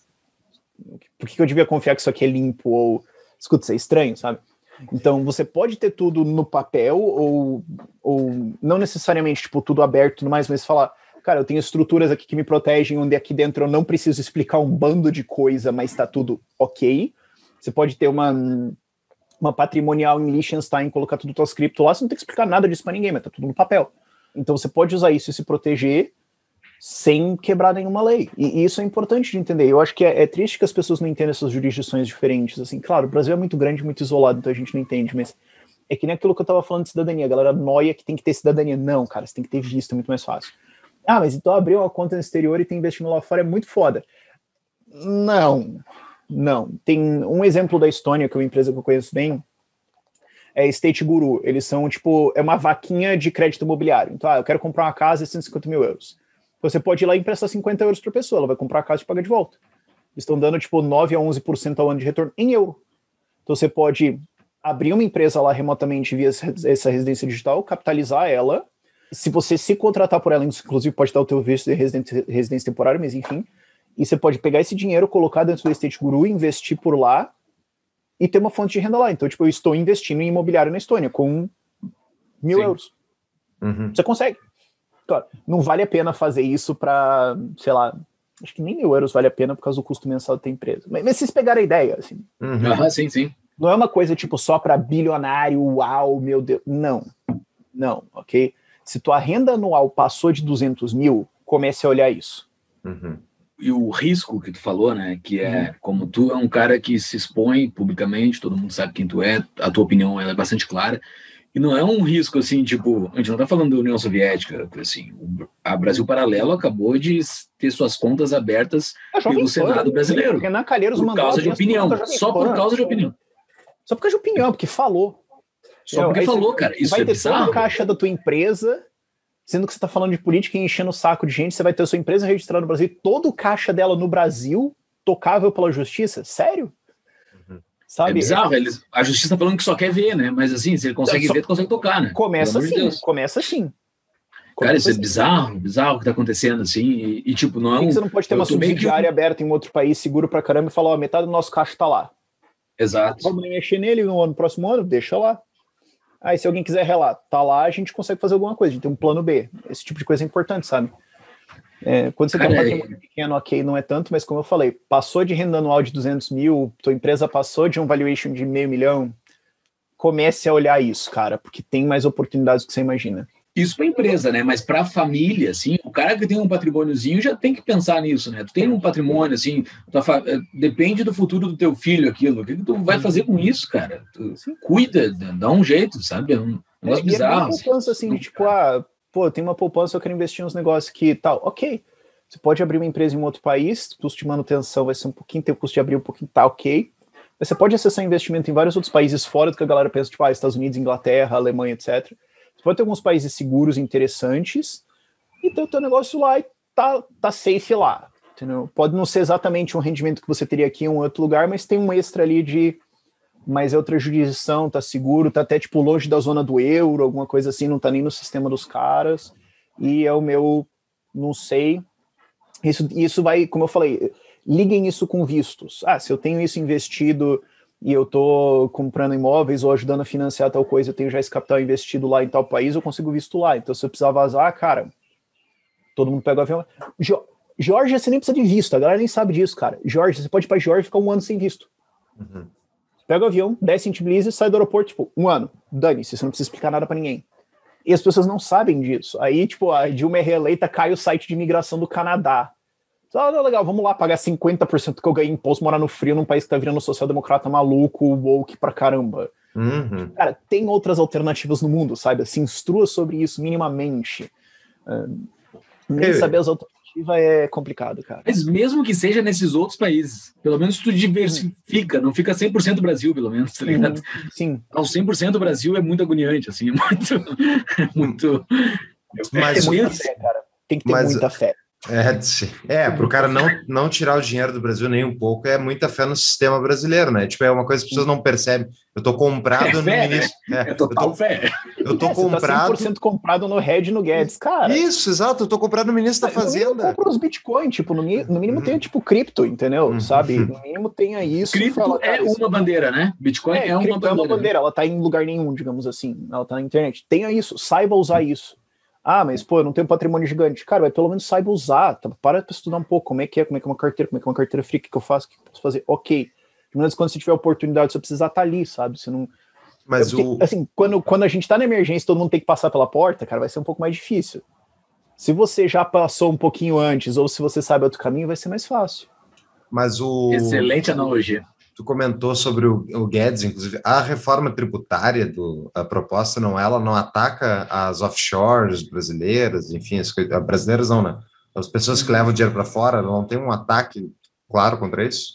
Por que eu devia confiar que isso aqui é limpo? Ou, escuta, isso é estranho, sabe? Então, você pode ter tudo no papel, ou, ou não necessariamente, tipo, tudo aberto e tudo mais, mas falar, cara, eu tenho estruturas aqui que me protegem, onde aqui dentro eu não preciso explicar um bando de coisa, mas tá tudo ok. Você pode ter uma, uma patrimonial em Liechtenstein, colocar tudo tuas cripto lá, você não tem que explicar nada disso pra ninguém, mas tá tudo no papel. Então, você pode usar isso e se proteger sem quebrar nenhuma lei. E, e isso é importante de entender. Eu acho que é, é triste que as pessoas não entendam essas jurisdições diferentes. Assim, claro, o Brasil é muito grande, muito isolado, então a gente não entende, mas é que nem aquilo que eu tava falando de cidadania. A galera noia que tem que ter cidadania. Não, cara, você tem que ter visto, é muito mais fácil. Ah, mas então abrir uma conta no exterior e ter investindo lá fora é muito foda. Não, não. Tem um exemplo da Estônia, que é uma empresa que eu conheço bem, é Estate Guru. Eles são, tipo, é uma vaquinha de crédito imobiliário. Então, ah, eu quero comprar uma casa de cento e cinquenta mil euros. Você pode ir lá e emprestar cinquenta euros por pessoa, ela vai comprar a casa e paga de volta. Estão dando tipo nove a onze por cento ao ano de retorno em euro. Então você pode abrir uma empresa lá remotamente via essa residência digital, capitalizar ela. Se você se contratar por ela, inclusive pode dar o teu visto de residência, residência temporária, mas enfim. E você pode pegar esse dinheiro, colocar dentro do Estate Guru, investir por lá e ter uma fonte de renda lá. Então, tipo, eu estou investindo em imobiliário na Estônia com mil Sim. euros. Uhum. Você consegue. Claro, não vale a pena fazer isso para, sei lá, acho que nem mil euros vale a pena por causa do custo mensal da tua empresa. Mas, mas vocês pegaram a ideia, assim. Uhum. Ah, sim, sim. Não é uma coisa tipo só para bilionário, uau, meu Deus. Não, não, ok? Se tua renda anual passou de duzentos mil, comece a olhar isso. Uhum. e o risco que tu falou, né? Que é, como tu é um cara que se expõe publicamente, todo mundo sabe quem tu é, a tua opinião ela é bastante clara. E não é um risco assim, tipo, a gente não está falando da União Soviética, assim, a Brasil Paralelo acabou de ter suas contas abertas pelo Senado brasileiro. Renan Calheiros por causa de opinião, só por causa de opinião. Só por causa de opinião, porque falou. Só porque falou, cara. Isso é bizarro. Vai ter toda a caixa da tua empresa, sendo que você está falando de política e enchendo o saco de gente, você vai ter a sua empresa registrada no Brasil, todo o caixa dela no Brasil, tocável pela justiça? Sério? Sabe? É bizarro, eles, a justiça tá falando que só quer ver, né? Mas assim, se ele consegue só, ver, tu consegue tocar, né? Começa assim, de começa assim. Cara, isso é bizarro, bizarro o que tá acontecendo, assim, e, e tipo, não é um... Por que você não pode ter uma subsidiária aberta em um outro país, seguro pra caramba, e falar, ó, metade do nosso caixa tá lá. Exato. Vamos mexer nele no, ano, no próximo ano, deixa lá. Aí se alguém quiser relato, tá lá, a gente consegue fazer alguma coisa, a gente tem um plano B. Esse tipo de coisa é importante, sabe? É, quando você Cara, tem um patrimônio é... pequeno, ok, não é tanto, mas como eu falei, passou de renda anual de duzentos mil, tua empresa passou de um valuation de meio milhão, comece a olhar isso, cara, porque tem mais oportunidades do que você imagina. Isso para a empresa, né? Mas para a família, assim, o cara que tem um patrimôniozinho já tem que pensar nisso, né? Tu tem um patrimônio, assim, fa... depende do futuro do teu filho, aquilo. O que tu vai fazer com isso, cara? Tu cuida, dá um jeito, sabe? É um negócio é, bizarro. É uma poupança, assim, de tipo, ah, pô, tem uma poupança, eu quero investir nos negócios que tal. Ok, você pode abrir uma empresa em um outro país, o custo de manutenção vai ser um pouquinho, tem o custo de abrir um pouquinho, tá, ok. Mas você pode acessar investimento em vários outros países fora do que a galera pensa, tipo, ah, Estados Unidos, Inglaterra, Alemanha, etcétera. Você pode ter alguns países seguros, interessantes, e ter o teu negócio lá e tá, tá safe lá, entendeu? Pode não ser exatamente um rendimento que você teria aqui em um outro lugar, mas tem um extra ali de, mas é outra jurisdição, tá seguro, tá até tipo longe da zona do euro, alguma coisa assim, não tá nem no sistema dos caras, e é o meu, não sei, isso, isso vai, como eu falei, liguem isso com vistos. Ah, se eu tenho isso investido e eu tô comprando imóveis ou ajudando a financiar tal coisa, eu tenho já esse capital investido lá em tal país, eu consigo visto lá. Então, se eu precisar vazar, cara, todo mundo pega o avião. Geórgia, você nem precisa de visto, a galera nem sabe disso, cara. Geórgia, você pode ir pra Geórgia e ficar um ano sem visto. Uhum. Pega o avião, desce em Tbilisi, sai do aeroporto, tipo, um ano. Dane-se, você não precisa explicar nada pra ninguém. E as pessoas não sabem disso. Aí, tipo, a Dilma é reeleita, cai o site de imigração do Canadá. Ah, legal, vamos lá pagar cinquenta por cento que eu ganhei em imposto, morar no frio num país que tá virando social-democrata maluco, woke pra caramba. Uhum. Cara, tem outras alternativas no mundo, sabe? Se instrua sobre isso minimamente. Uh, nem saber as alternativas é complicado, cara. Mas mesmo que seja nesses outros países, pelo menos tu diversifica, não fica cem por cento Brasil, pelo menos, tá ligado? Sim. Ao cem por cento Brasil é muito agoniante, assim, é muito... É muito... Mas, tem muita fé, cara. Tem que ter mas... muita fé. É, é para o cara não, não tirar o dinheiro do Brasil nem um pouco, é muita fé no sistema brasileiro, né? Tipo, é uma coisa que as pessoas não percebem. Eu tô comprado é no fé, ministro. Né? É, é total eu tô, fé. Eu tô é, comprado. Você tá cem por cento comprado no Red e no Guedes, cara. Isso, exato. Eu tô comprado no ministro da Fazenda. Eu compro os Bitcoin, tipo, no, no mínimo uhum. tem tipo cripto, entendeu? Uhum. Sabe? No mínimo tenha isso. Cripto fala, é uma isso. bandeira, né? Bitcoin é, é uma bandeira. É uma bandeira, ela tá em lugar nenhum, digamos assim. Ela tá na internet. Tenha isso, saiba usar isso. Ah, mas, pô, eu não tenho um patrimônio gigante. Cara, mas pelo menos saiba usar. Tá? Para pra estudar um pouco como é que é, como é que é uma carteira, como é que é uma carteira fria, o que, que eu faço, o que, que eu posso fazer. Ok. De menos quando você tiver oportunidade, você precisa estar ali, sabe? Você não... Mas porque, o... assim, quando, quando a gente tá na emergência, todo mundo tem que passar pela porta, cara, vai ser um pouco mais difícil. Se você já passou um pouquinho antes, ou se você sabe outro caminho, vai ser mais fácil. Mas o... Excelente analogia. Tu comentou sobre o, o Guedes, inclusive, a reforma tributária, do, a proposta, não, ela não ataca as offshores brasileiras, enfim, as coisas, brasileiras não, né? As pessoas que levam dinheiro para fora, não tem um ataque claro contra isso?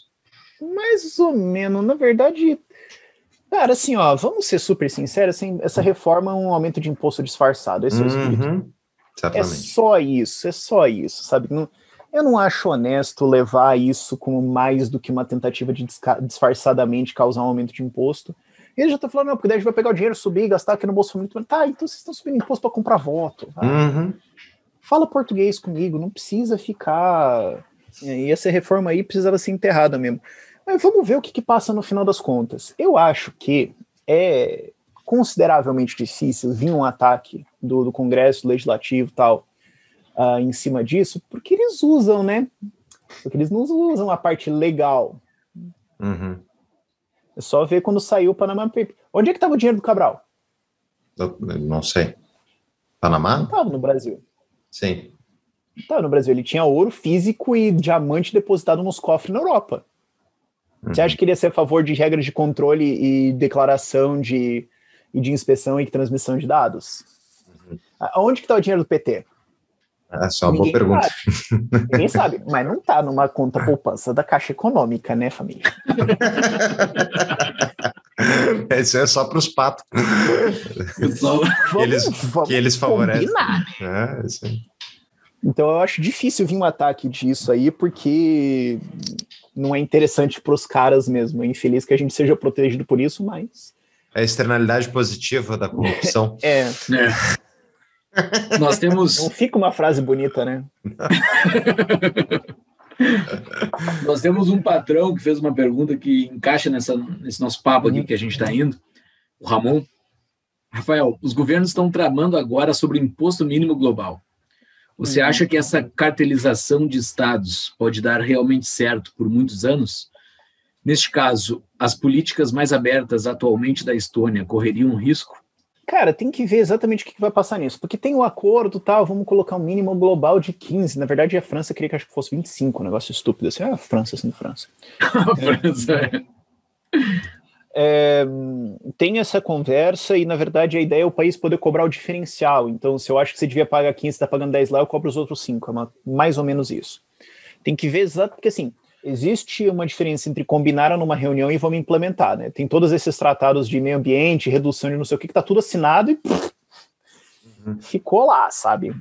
Mais ou menos, na verdade, cara, assim, ó, vamos ser super sinceros, assim, essa reforma é um aumento de imposto disfarçado, esse é o espírito. Uhum, é só isso, é só isso, sabe? Não... Eu não acho honesto levar isso como mais do que uma tentativa de disfarçadamente causar um aumento de imposto. E ele já tá falando, não, porque daí a gente vai pegar o dinheiro, subir, gastar aqui no Bolsa Família. Tá, então vocês estão subindo imposto para comprar voto. Tá? Uhum. Fala português comigo, não precisa ficar... E essa reforma aí precisava ser enterrada mesmo. Mas vamos ver o que, que passa no final das contas. Eu acho que é consideravelmente difícil vir um ataque do, do Congresso Legislativo e tal, Uh, em cima disso, porque eles usam, né? Porque eles não usam a parte legal. Uhum. É só ver quando saiu o Panama Papers. Onde é que estava o dinheiro do Cabral? Eu não sei. Panamá? Não estava no Brasil. Sim. Tá, no Brasil ele tinha ouro físico e diamante depositado nos cofres na Europa. Você acha que ele ia ser a favor de regras de controle e declaração de, e de inspeção e transmissão de dados? Uhum. Onde que está o dinheiro do P T? É só uma boa pergunta. Sabe. Ninguém sabe, mas não está numa conta poupança da Caixa Econômica, né, família? Isso é só para os patos. que, eles, vamos que eles favorecem. Combinar. É, isso aí. Então eu acho difícil vir um ataque disso aí, porque não é interessante para os caras mesmo. É infeliz que a gente seja protegido por isso, mas... É a externalidade positiva da corrupção. é. é. Nós temos... Não fica uma frase bonita, né? Nós temos um patrão que fez uma pergunta que encaixa nessa, nesse nosso papo aqui que a gente está indo, o Ramon. Rafael, os governos estão tramando agora sobre o imposto mínimo global. Você acha que essa cartelização de estados pode dar realmente certo por muitos anos? Neste caso, as políticas mais abertas atualmente da Estônia correriam um risco? Cara, tem que ver exatamente o que vai passar nisso, porque tem o acordo, tal, vamos colocar um mínimo global de quinze. Na verdade, a França queria que acho que fosse vinte e cinco, um negócio estúpido assim. Ah, França sendo França. A França, é. É, tem essa conversa e, na verdade, a ideia é o país poder cobrar o diferencial. Então, se eu acho que você devia pagar quinze, você está pagando dez lá, eu cobro os outros cinco. É uma, mais ou menos isso. Tem que ver exato, porque assim, existe uma diferença entre combinar numa reunião e vamos implementar, né? Tem todos esses tratados de meio ambiente, redução de não sei o que, que tá tudo assinado e pff, uhum. ficou lá, sabe?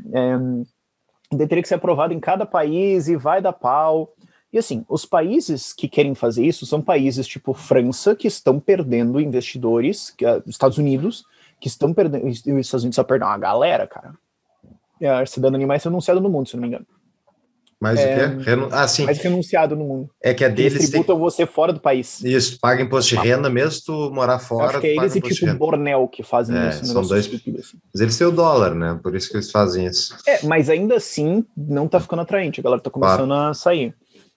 É, teria que ser aprovado em cada país e vai dar pau. E assim, os países que querem fazer isso são países tipo França, que estão perdendo investidores, que, uh, Estados Unidos, que estão perdendo, os Estados Unidos só perdem uma galera, cara. É, a cidadania mais renunciada no mundo, se não me engano. Mais é, o quê? Renu... Ah, sim. Mais renunciado no mundo. É que a deles eles tributam tem... você fora do país. Isso, paga imposto de renda mesmo tu morar fora. Acho que é eles e tipo Bornel que fazem é, isso. Um são dois... assim. Mas eles têm o dólar, né? Por isso que eles fazem isso. É, mas ainda assim não tá ficando atraente. A galera tá começando claro. a sair.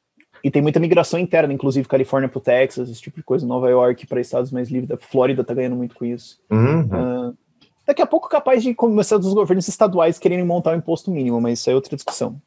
E tem muita migração interna, inclusive Califórnia pro Texas, esse tipo de coisa. Nova York para estados mais livres. A Flórida tá ganhando muito com isso. Uhum. Uh, daqui a pouco capaz de começar dos governos estaduais querendo montar o imposto mínimo, mas isso é outra discussão.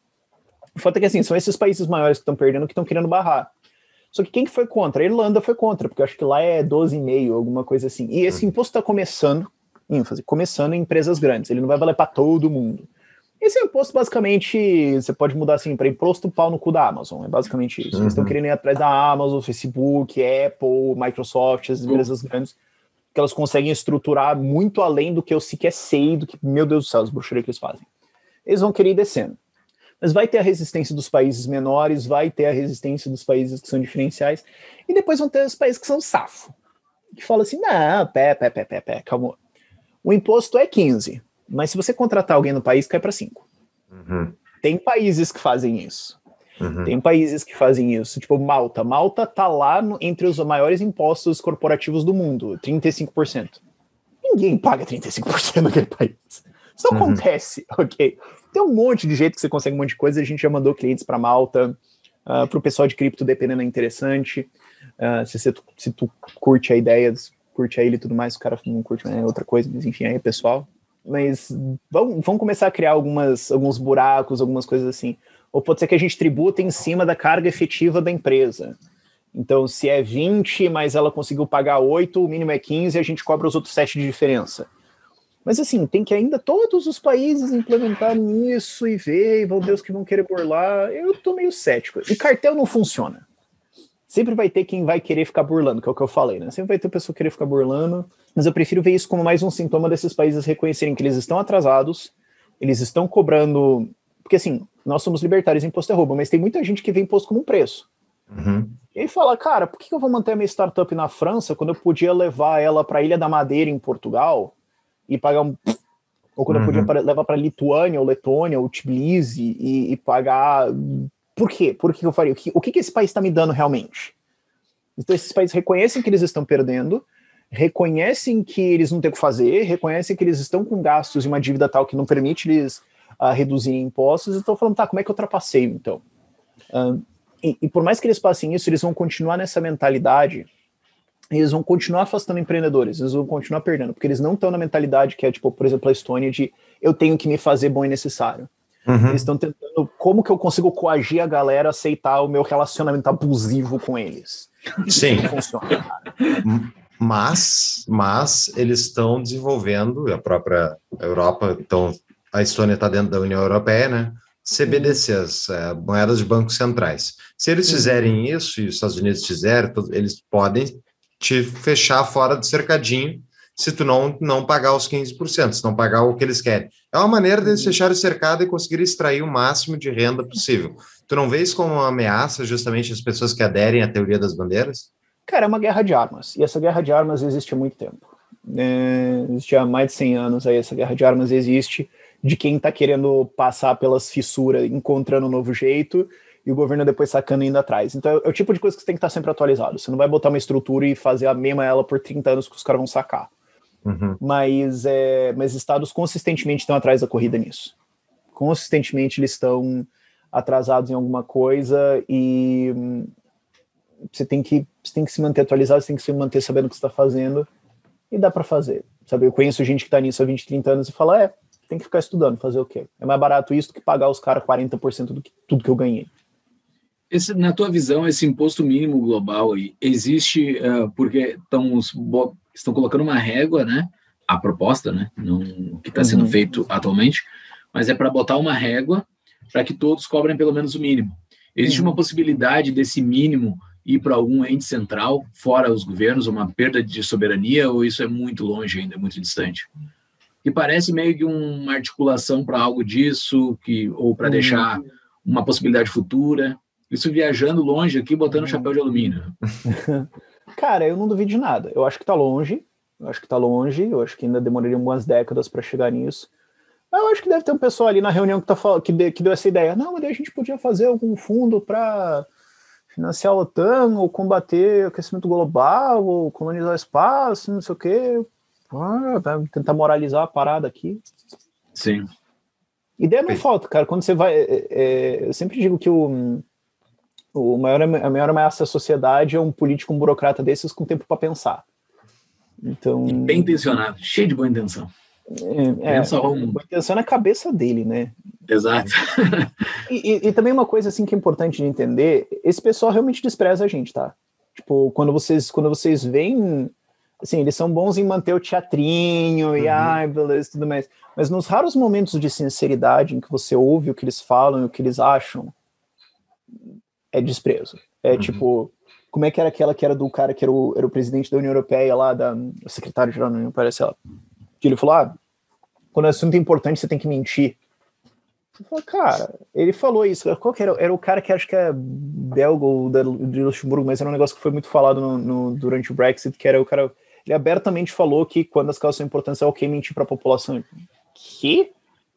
O fato é que assim, são esses países maiores que estão perdendo que estão querendo barrar. Só que quem que foi contra? A Irlanda foi contra, porque eu acho que lá é doze vírgula cinco, alguma coisa assim. E esse uhum. imposto está começando, ênfase, começando em empresas grandes. Ele não vai valer para todo mundo. Esse imposto, basicamente, você pode mudar assim para imposto pau no cu da Amazon. É basicamente isso. Uhum. Eles estão querendo ir atrás da Amazon, Facebook, Apple, Microsoft, as empresas uhum. grandes, que elas conseguem estruturar muito além do que eu sequer sei, do que, meu Deus do céu, as bruxarias que eles fazem. Eles vão querer ir descendo. Mas vai ter a resistência dos países menores, vai ter a resistência dos países que são diferenciais, e depois vão ter os países que são safo, que falam assim, não, pé, pé, pé, pé, pé, calma. O imposto é quinze, mas se você contratar alguém no país, cai para cinco. Uhum. Tem países que fazem isso. Uhum. Tem países que fazem isso, tipo Malta. Malta tá lá no, entre os maiores impostos corporativos do mundo, trinta e cinco por cento. Ninguém paga trinta e cinco por cento naquele país. Isso não uhum. acontece, ok? Tem um monte de jeito que você consegue um monte de coisa. A gente já mandou clientes para Malta, uh, para o pessoal de cripto, dependendo, é interessante. Uh, se, você, se tu curte a ideia, curte a ilha e tudo mais, o cara não curte é outra coisa, mas enfim, aí é pessoal. Mas vamos, vamos começar a criar algumas, alguns buracos, algumas coisas assim. Ou pode ser que a gente tributa em cima da carga efetiva da empresa. Então, se é vinte, mas ela conseguiu pagar oito, o mínimo é quinze, a gente cobra os outros sete de diferença. Mas assim, tem que ainda todos os países implementarem isso e ver, e vão Deus que vão querer burlar. Eu tô meio cético. E cartel não funciona. Sempre vai ter quem vai querer ficar burlando, que é o que eu falei, né? Sempre vai ter pessoa que querer ficar burlando, mas eu prefiro ver isso como mais um sintoma desses países reconhecerem que eles estão atrasados, eles estão cobrando... Porque assim, nós somos libertários, imposto é roubo, mas tem muita gente que vê imposto como um preço. Uhum. E aí fala, cara, por que eu vou manter a minha startup na França quando eu podia levar ela para a Ilha da Madeira, em Portugal, e pagar um... Ou quando uhum. eu podia levar para Lituânia, ou Letônia, ou Tbilisi, e, e pagar... Por quê? Por que eu faria? O que, o que esse país está me dando realmente? Então esses países reconhecem que eles estão perdendo, reconhecem que eles não têm o que fazer, reconhecem que eles estão com gastos e uma dívida tal que não permite eles uh, reduzirem impostos, e estão falando, tá, como é que eu ultrapasseio, então? Uh, e, e por mais que eles passem isso, eles vão continuar nessa mentalidade, eles vão continuar afastando empreendedores, eles vão continuar perdendo, porque eles não estão na mentalidade que é, tipo, por exemplo, a Estônia, de eu tenho que me fazer bom e necessário. Uhum. Eles estão tentando, como que eu consigo coagir a galera a aceitar o meu relacionamento abusivo com eles? Sim. Não funciona, cara. Mas, mas eles estão desenvolvendo, a própria Europa, então a Estônia está dentro da União Europeia, né? C B D Cs, uhum. é, moedas de bancos centrais. Se eles uhum. fizerem isso, e os Estados Unidos fizerem, eles podem te fechar fora do cercadinho se tu não, não pagar os quinze por cento, se não pagar o que eles querem. É uma maneira deles fecharem o cercado e conseguir extrair o máximo de renda possível. Tu não vê isso como uma ameaça justamente às pessoas que aderem à teoria das bandeiras? Cara, é uma guerra de armas, e essa guerra de armas existe há muito tempo. É, existe há mais de cem anos aí, essa guerra de armas existe, de quem está querendo passar pelas fissuras, encontrando um novo jeito, e o governo depois sacando indo atrás. Então é o tipo de coisa que você tem que estar sempre atualizado. Você não vai botar uma estrutura e fazer a mesma ela por trinta anos que os caras vão sacar. Uhum. Mas, é, mas estados consistentemente estão atrás da corrida nisso. Consistentemente eles estão atrasados em alguma coisa e hum, você tem que, você tem que se manter atualizado, você tem que se manter sabendo o que você está fazendo e dá para fazer. Sabe? Eu conheço gente que está nisso há vinte, trinta anos e fala, é, tem que ficar estudando, fazer o quê? É mais barato isso do que pagar os caras quarenta por cento do que tudo que eu ganhei. Esse, na tua visão, esse imposto mínimo global aí, existe uh, porque estão, estão colocando uma régua, né? A proposta, né? Não, o que está sendo uhum. feito atualmente, mas é para botar uma régua para que todos cobrem pelo menos o mínimo. Existe uhum. uma possibilidade desse mínimo ir para algum ente central, fora os governos, uma perda de soberania, ou isso é muito longe ainda, muito distante? Que parece meio que uma articulação para algo disso, que, ou para uhum. deixar uma possibilidade futura. Isso viajando longe aqui, botando chapéu de alumínio. Cara, eu não duvido de nada. Eu acho que tá longe. Eu acho que tá longe. Eu acho que ainda demoraria algumas décadas para chegar nisso. Mas eu acho que deve ter um pessoal ali na reunião que, tá, que, de, que deu essa ideia. Não, mas daí a gente podia fazer algum fundo para financiar a OTAN, ou combater o aquecimento global, ou colonizar o espaço, não sei o quê. Ah, tentar moralizar a parada aqui. Sim. Ideia não falta, cara. Quando você vai... É, é, eu sempre digo que o... O maior, a maior ameaça à sociedade é um político, um burocrata desses com tempo para pensar. Então, e bem intencionado, cheio de boa intenção. É, é boa intenção na cabeça dele, né? Exato. E, e, e também uma coisa assim que é importante de entender, esse pessoal realmente despreza a gente, tá? Tipo, quando vocês, quando vocês veem, assim, eles são bons em manter o teatrinho e, uhum. ai, beleza, tudo mais. Mas nos raros momentos de sinceridade em que você ouve o que eles falam e o que eles acham, é desprezo. É uhum. tipo, como é que era aquela que era do cara que era o, era o presidente da União Europeia lá, da, o secretário-geral da União, parece ela, que ele falou, ah, quando o assunto é importante você tem que mentir. Eu falei, cara, ele falou isso, qual que era? Era o cara que acho que é belga ou de Luxemburgo, mas era um negócio que foi muito falado no, no, durante o Brexit, que era o cara, ele abertamente falou que quando as causas são importantes é ok mentir pra população. Que?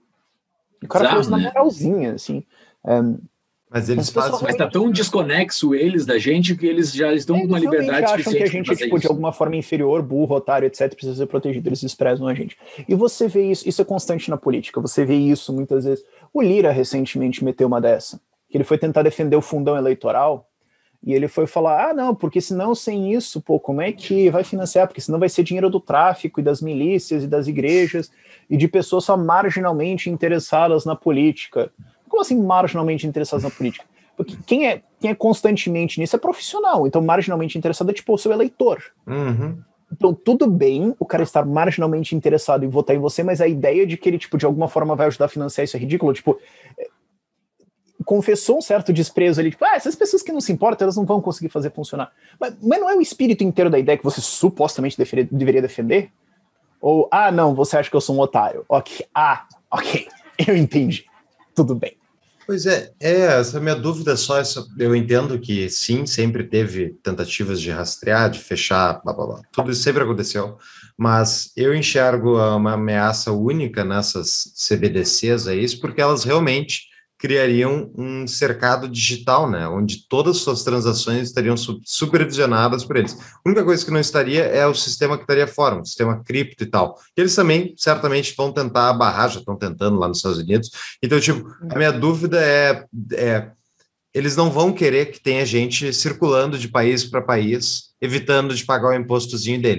O cara falou isso na moralzinha, assim. Um, Mas eles fazem... Mas tá tão desconexo eles da gente que eles já estão com uma liberdade suficiente. Eles acham que a gente é, tipo, de alguma forma inferior, burro, otário, etcétera, precisa ser protegido, eles desprezam a gente. E você vê isso, isso é constante na política, você vê isso muitas vezes. O Lira recentemente meteu uma dessa, que ele foi tentar defender o fundão eleitoral, e ele foi falar, ah, não, porque senão sem isso, pô, como é que vai financiar? Porque senão vai ser dinheiro do tráfico e das milícias e das igrejas e de pessoas só marginalmente interessadas na política. Como assim marginalmente interessados na política? Porque quem é, quem é constantemente nisso é profissional, então marginalmente interessado é tipo o seu eleitor. Uhum. Então tudo bem o cara estar marginalmente interessado em votar em você, mas a ideia de que ele tipo, de alguma forma vai ajudar a financiar isso é ridículo, tipo, é, confessou um certo desprezo ali, tipo, ah, essas pessoas que não se importam, elas não vão conseguir fazer funcionar. Mas, mas não é o espírito inteiro da ideia que você supostamente deveria, deveria defender? Ou, ah, não, você acha que eu sou um otário? Ok, ah, ok, eu entendi, tudo bem. Pois é, é, essa minha dúvida só, essa, eu entendo que sim, sempre teve tentativas de rastrear, de fechar, blá, blá, blá, tudo isso sempre aconteceu, mas eu enxergo uma ameaça única nessas C B D Cs, é isso, porque elas realmente criariam um cercado digital, né, onde todas as suas transações estariam supervisionadas por eles. A única coisa que não estaria é o sistema que estaria fora, o sistema cripto e tal. E eles também, certamente, vão tentar barrar, já estão tentando lá nos Estados Unidos. Então, tipo, a minha dúvida é, é eles não vão querer que tenha gente circulando de país para país, evitando de pagar o impostozinho deles.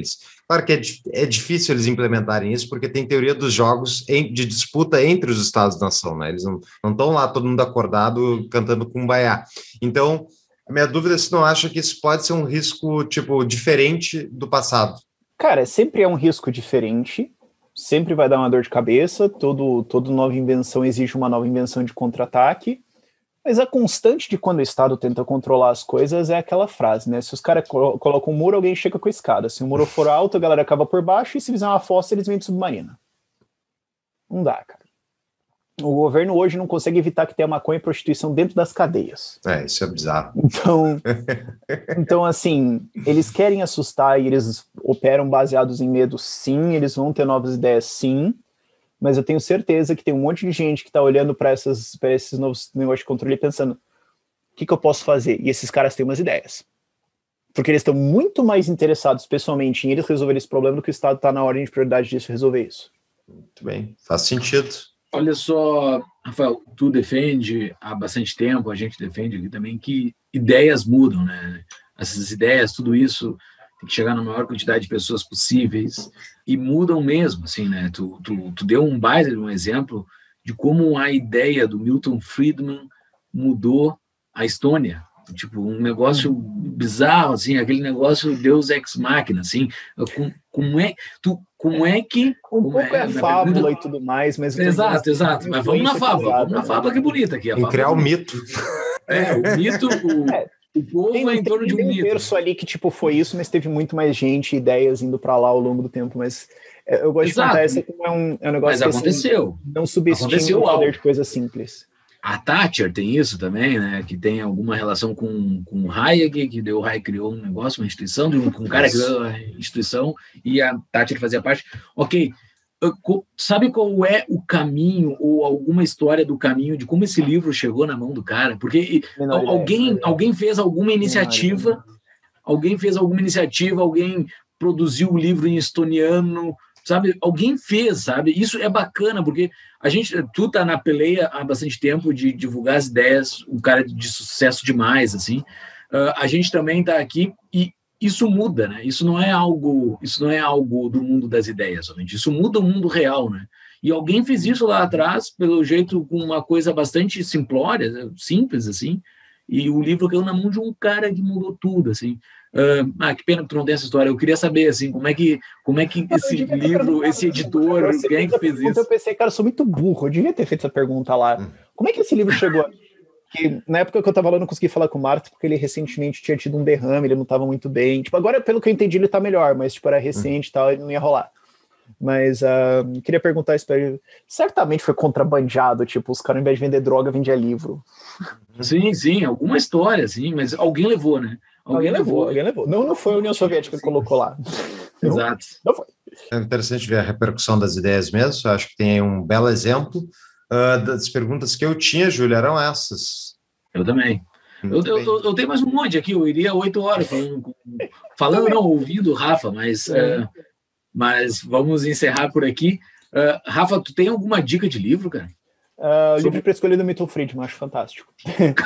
Claro que é, é difícil eles implementarem isso, porque tem teoria dos jogos em, de disputa entre os Estados-nação, né? Eles não estão lá todo mundo acordado cantando Kumbaya. Então, a minha dúvida é se não acha que isso pode ser um risco, tipo, diferente do passado. Cara, sempre é um risco diferente, sempre vai dar uma dor de cabeça, todo, toda nova invenção exige uma nova invenção de contra-ataque, mas a constante de quando o Estado tenta controlar as coisas é aquela frase, né? Se os caras colo- colocam um muro, alguém chega com a escada. Se o muro for alto, a galera acaba por baixo, e se fizer uma fossa, eles vêm de submarina. Não dá, cara. O governo hoje não consegue evitar que tenha maconha e prostituição dentro das cadeias. É, isso é bizarro. Então, então, assim, eles querem assustar e eles operam baseados em medo, sim, eles vão ter novas ideias, sim, mas eu tenho certeza que tem um monte de gente que está olhando para esses novos negócios de controle e pensando, o que, que eu posso fazer? E esses caras têm umas ideias. Porque eles estão muito mais interessados, pessoalmente, em eles resolverem esse problema do que o Estado está na ordem de prioridade disso resolver isso. Muito bem, faz sentido. Olha só, Rafael, tu defende há bastante tempo, a gente defende aqui também, que ideias mudam, né? Essas ideias, tudo isso tem que chegar na maior quantidade de pessoas possíveis e mudam mesmo, assim, né? Tu, tu, tu deu um baita de um exemplo de como a ideia do Milton Friedman mudou a Estônia. Tipo, um negócio bizarro, assim, aquele negócio Deus ex machina, assim, como, como é, tu, como é que... Um pouco é, é fábula pergunta... e tudo mais, mas... Exato, exato, mas vamos na fábula, vamos na fábula que é bonita aqui. Em criar o um mito. É, o mito, o, é, o povo tem, é em torno de um mito. Tem um terço ali que, tipo, foi isso, mas teve muito mais gente, ideias indo pra lá ao longo do tempo, mas eu gosto exato. de contar essa como é um, é um negócio mas que, aconteceu. Assim, não subestime o poder de coisas simples. A Thatcher tem isso também, né? Que tem alguma relação com, com o Hayek, que deu, o Hayek criou um negócio, uma instituição, de um, com um cara que criou a instituição e a Thatcher fazia parte. Ok, sabe qual é o caminho ou alguma história do caminho de como esse livro chegou na mão do cara? Porque Menor alguém, ideia. alguém fez alguma iniciativa, alguém fez alguma iniciativa, alguém produziu o livro em estoniano, sabe? Alguém fez, sabe? Isso é bacana, porque a gente, tu tá na peleia há bastante tempo de divulgar as ideias, um cara de sucesso demais, assim. Uh, a gente também tá aqui e isso muda, né? Isso não é algo, isso não é algo do mundo das ideias, somente. Isso muda o mundo real, né? E alguém fez isso lá atrás, pelo jeito, com uma coisa bastante simplória, simples, assim, e o livro caiu na mão de um cara que mudou tudo, assim. Uh, ah, que pena que tu não tem essa história. Eu queria saber, assim, como é que, como é que esse livro, esse editor, quem é que fez isso? Eu pensei, cara, eu sou muito burro, eu devia ter feito essa pergunta lá. Como é que esse livro chegou? Porque na época que eu tava lá, eu não consegui falar com o Marto, porque ele recentemente tinha tido um derrame, ele não tava muito bem. Tipo, agora, pelo que eu entendi, ele tá melhor, mas, tipo, era recente e tal, ele não ia rolar. Mas uh, queria perguntar isso pra ele. Certamente foi contrabandeado, tipo, os caras, ao invés de vender droga, vendia livro. Sim, sim, alguma história, sim, mas alguém levou, né? Alguém, alguém levou, levou, alguém levou. Não, não foi a União Soviética que colocou lá. Exato. Não, não foi. É interessante ver a repercussão das ideias mesmo. Eu acho que tem aí um belo exemplo. Uh, das perguntas que eu tinha, Júlio, eram essas. Eu também. Eu, eu, eu, eu tenho mais um monte aqui. Eu iria oito horas falando, falando não, ouvindo o Rafa, mas, uh, mas vamos encerrar por aqui. Uh, Rafa, tu tem alguma dica de livro, cara? Uh, Sobre... Livro para escolher do Milton Friedman, acho fantástico.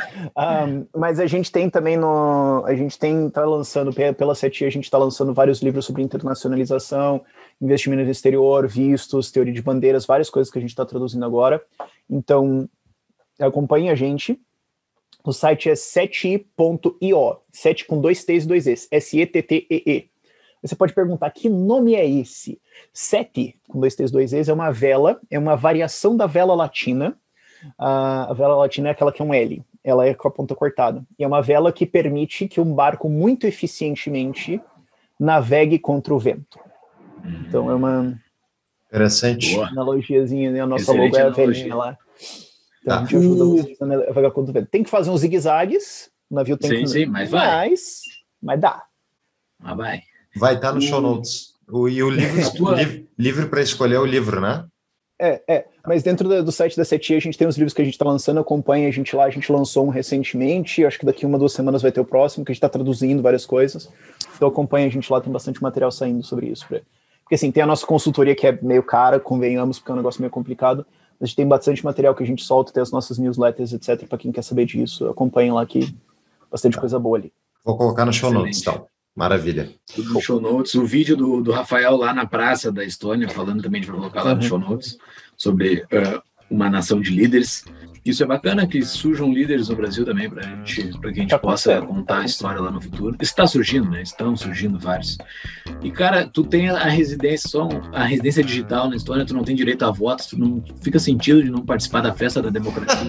um, mas a gente tem também no, a gente tem tá lançando pela SETI, a gente está lançando vários livros sobre internacionalização, investimento no exterior, vistos, teoria de bandeiras, várias coisas que a gente está traduzindo agora. Então acompanhe a gente. O site é sete ponto i o, sete com dois T's e dois E's, S E T T E E. Você pode perguntar, que nome é esse? Sete, com dois T's, dois E's, é uma vela, é uma variação da vela latina. Uh, a vela latina é aquela que é um L, ela é com a ponta cortada. E é uma vela que permite que um barco muito eficientemente navegue contra o vento. Então é uma... Interessante. Analogiazinha, né? A nossa logo é a velinha lá. Então ah. a gente ajuda vocês a navegar contra o vento. Tem que fazer uns zigue-zagues, o navio tem sim, que... Sim, mas vai. Mas, mas dá. Mas vai. Vai estar no show notes. O, e o livro, livro, livro para escolher o livro, né? É, é. Mas dentro do, do site da SETI a gente tem os livros que a gente está lançando, acompanha a gente lá, a gente lançou um recentemente, acho que daqui uma, duas semanas vai ter o próximo, que a gente está traduzindo várias coisas. Então acompanha a gente lá, tem bastante material saindo sobre isso. Pra... Porque assim, tem a nossa consultoria que é meio cara, convenhamos, porque é um negócio meio complicado. A gente tem bastante material que a gente solta, tem as nossas newsletters, etcétera, para quem quer saber disso. Acompanha lá que bastante tá. coisa boa ali. Vou colocar no show notes, então. Maravilha. Tudo no show notes. O vídeo do, do Rafael lá na praça da Estônia, falando também de colocar lá no show notes, sobre uh, uma nação de líderes. Isso é bacana, que surjam líderes no Brasil também, para gente, para que a gente tá possa contar a história lá no futuro. Está surgindo, né? Estão surgindo vários. E, cara, tu tem a residência, só a residência digital na Estônia, tu não tem direito a votos, tu não fica sentido de não participar da festa da democracia.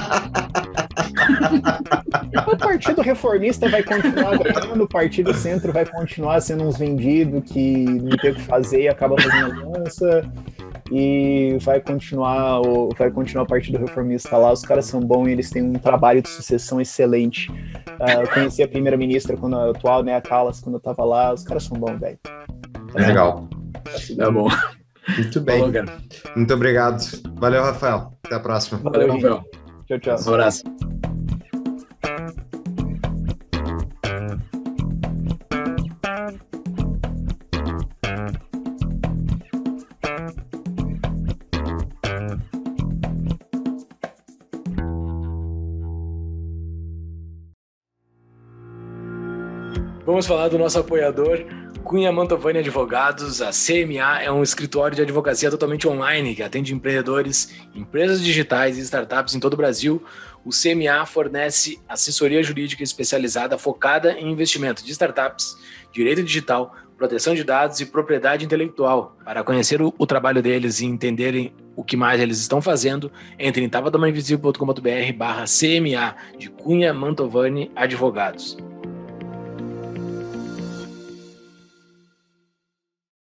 O Partido Reformista vai continuar ganhando, o Partido Centro vai continuar sendo uns vendidos que não tem o que fazer e acaba fazendo aliança. E vai continuar, o, vai continuar o Partido Reformista lá. Os caras são bons e eles têm um trabalho de sucessão excelente. Uh, eu conheci a primeira-ministra quando a atual, né, a Callas, quando eu tava lá. Os caras são bons, velho. É legal. Tá bom. Muito bem. Falou, muito obrigado. Valeu, Rafael. Até a próxima. Valeu, Rafael. Tchau, tchau. Um abraço. Vamos falar do nosso apoiador, Cunha Mantovani Advogados. A C M A é um escritório de advocacia totalmente online que atende empreendedores, empresas digitais e startups em todo o Brasil. O C M A fornece assessoria jurídica especializada focada em investimento de startups, direito digital, proteção de dados e propriedade intelectual. Para conhecer o, o trabalho deles e entenderem o que mais eles estão fazendo, entre em tava da mãe invisível ponto com ponto b r barra C M A de Cunha Mantovani Advogados.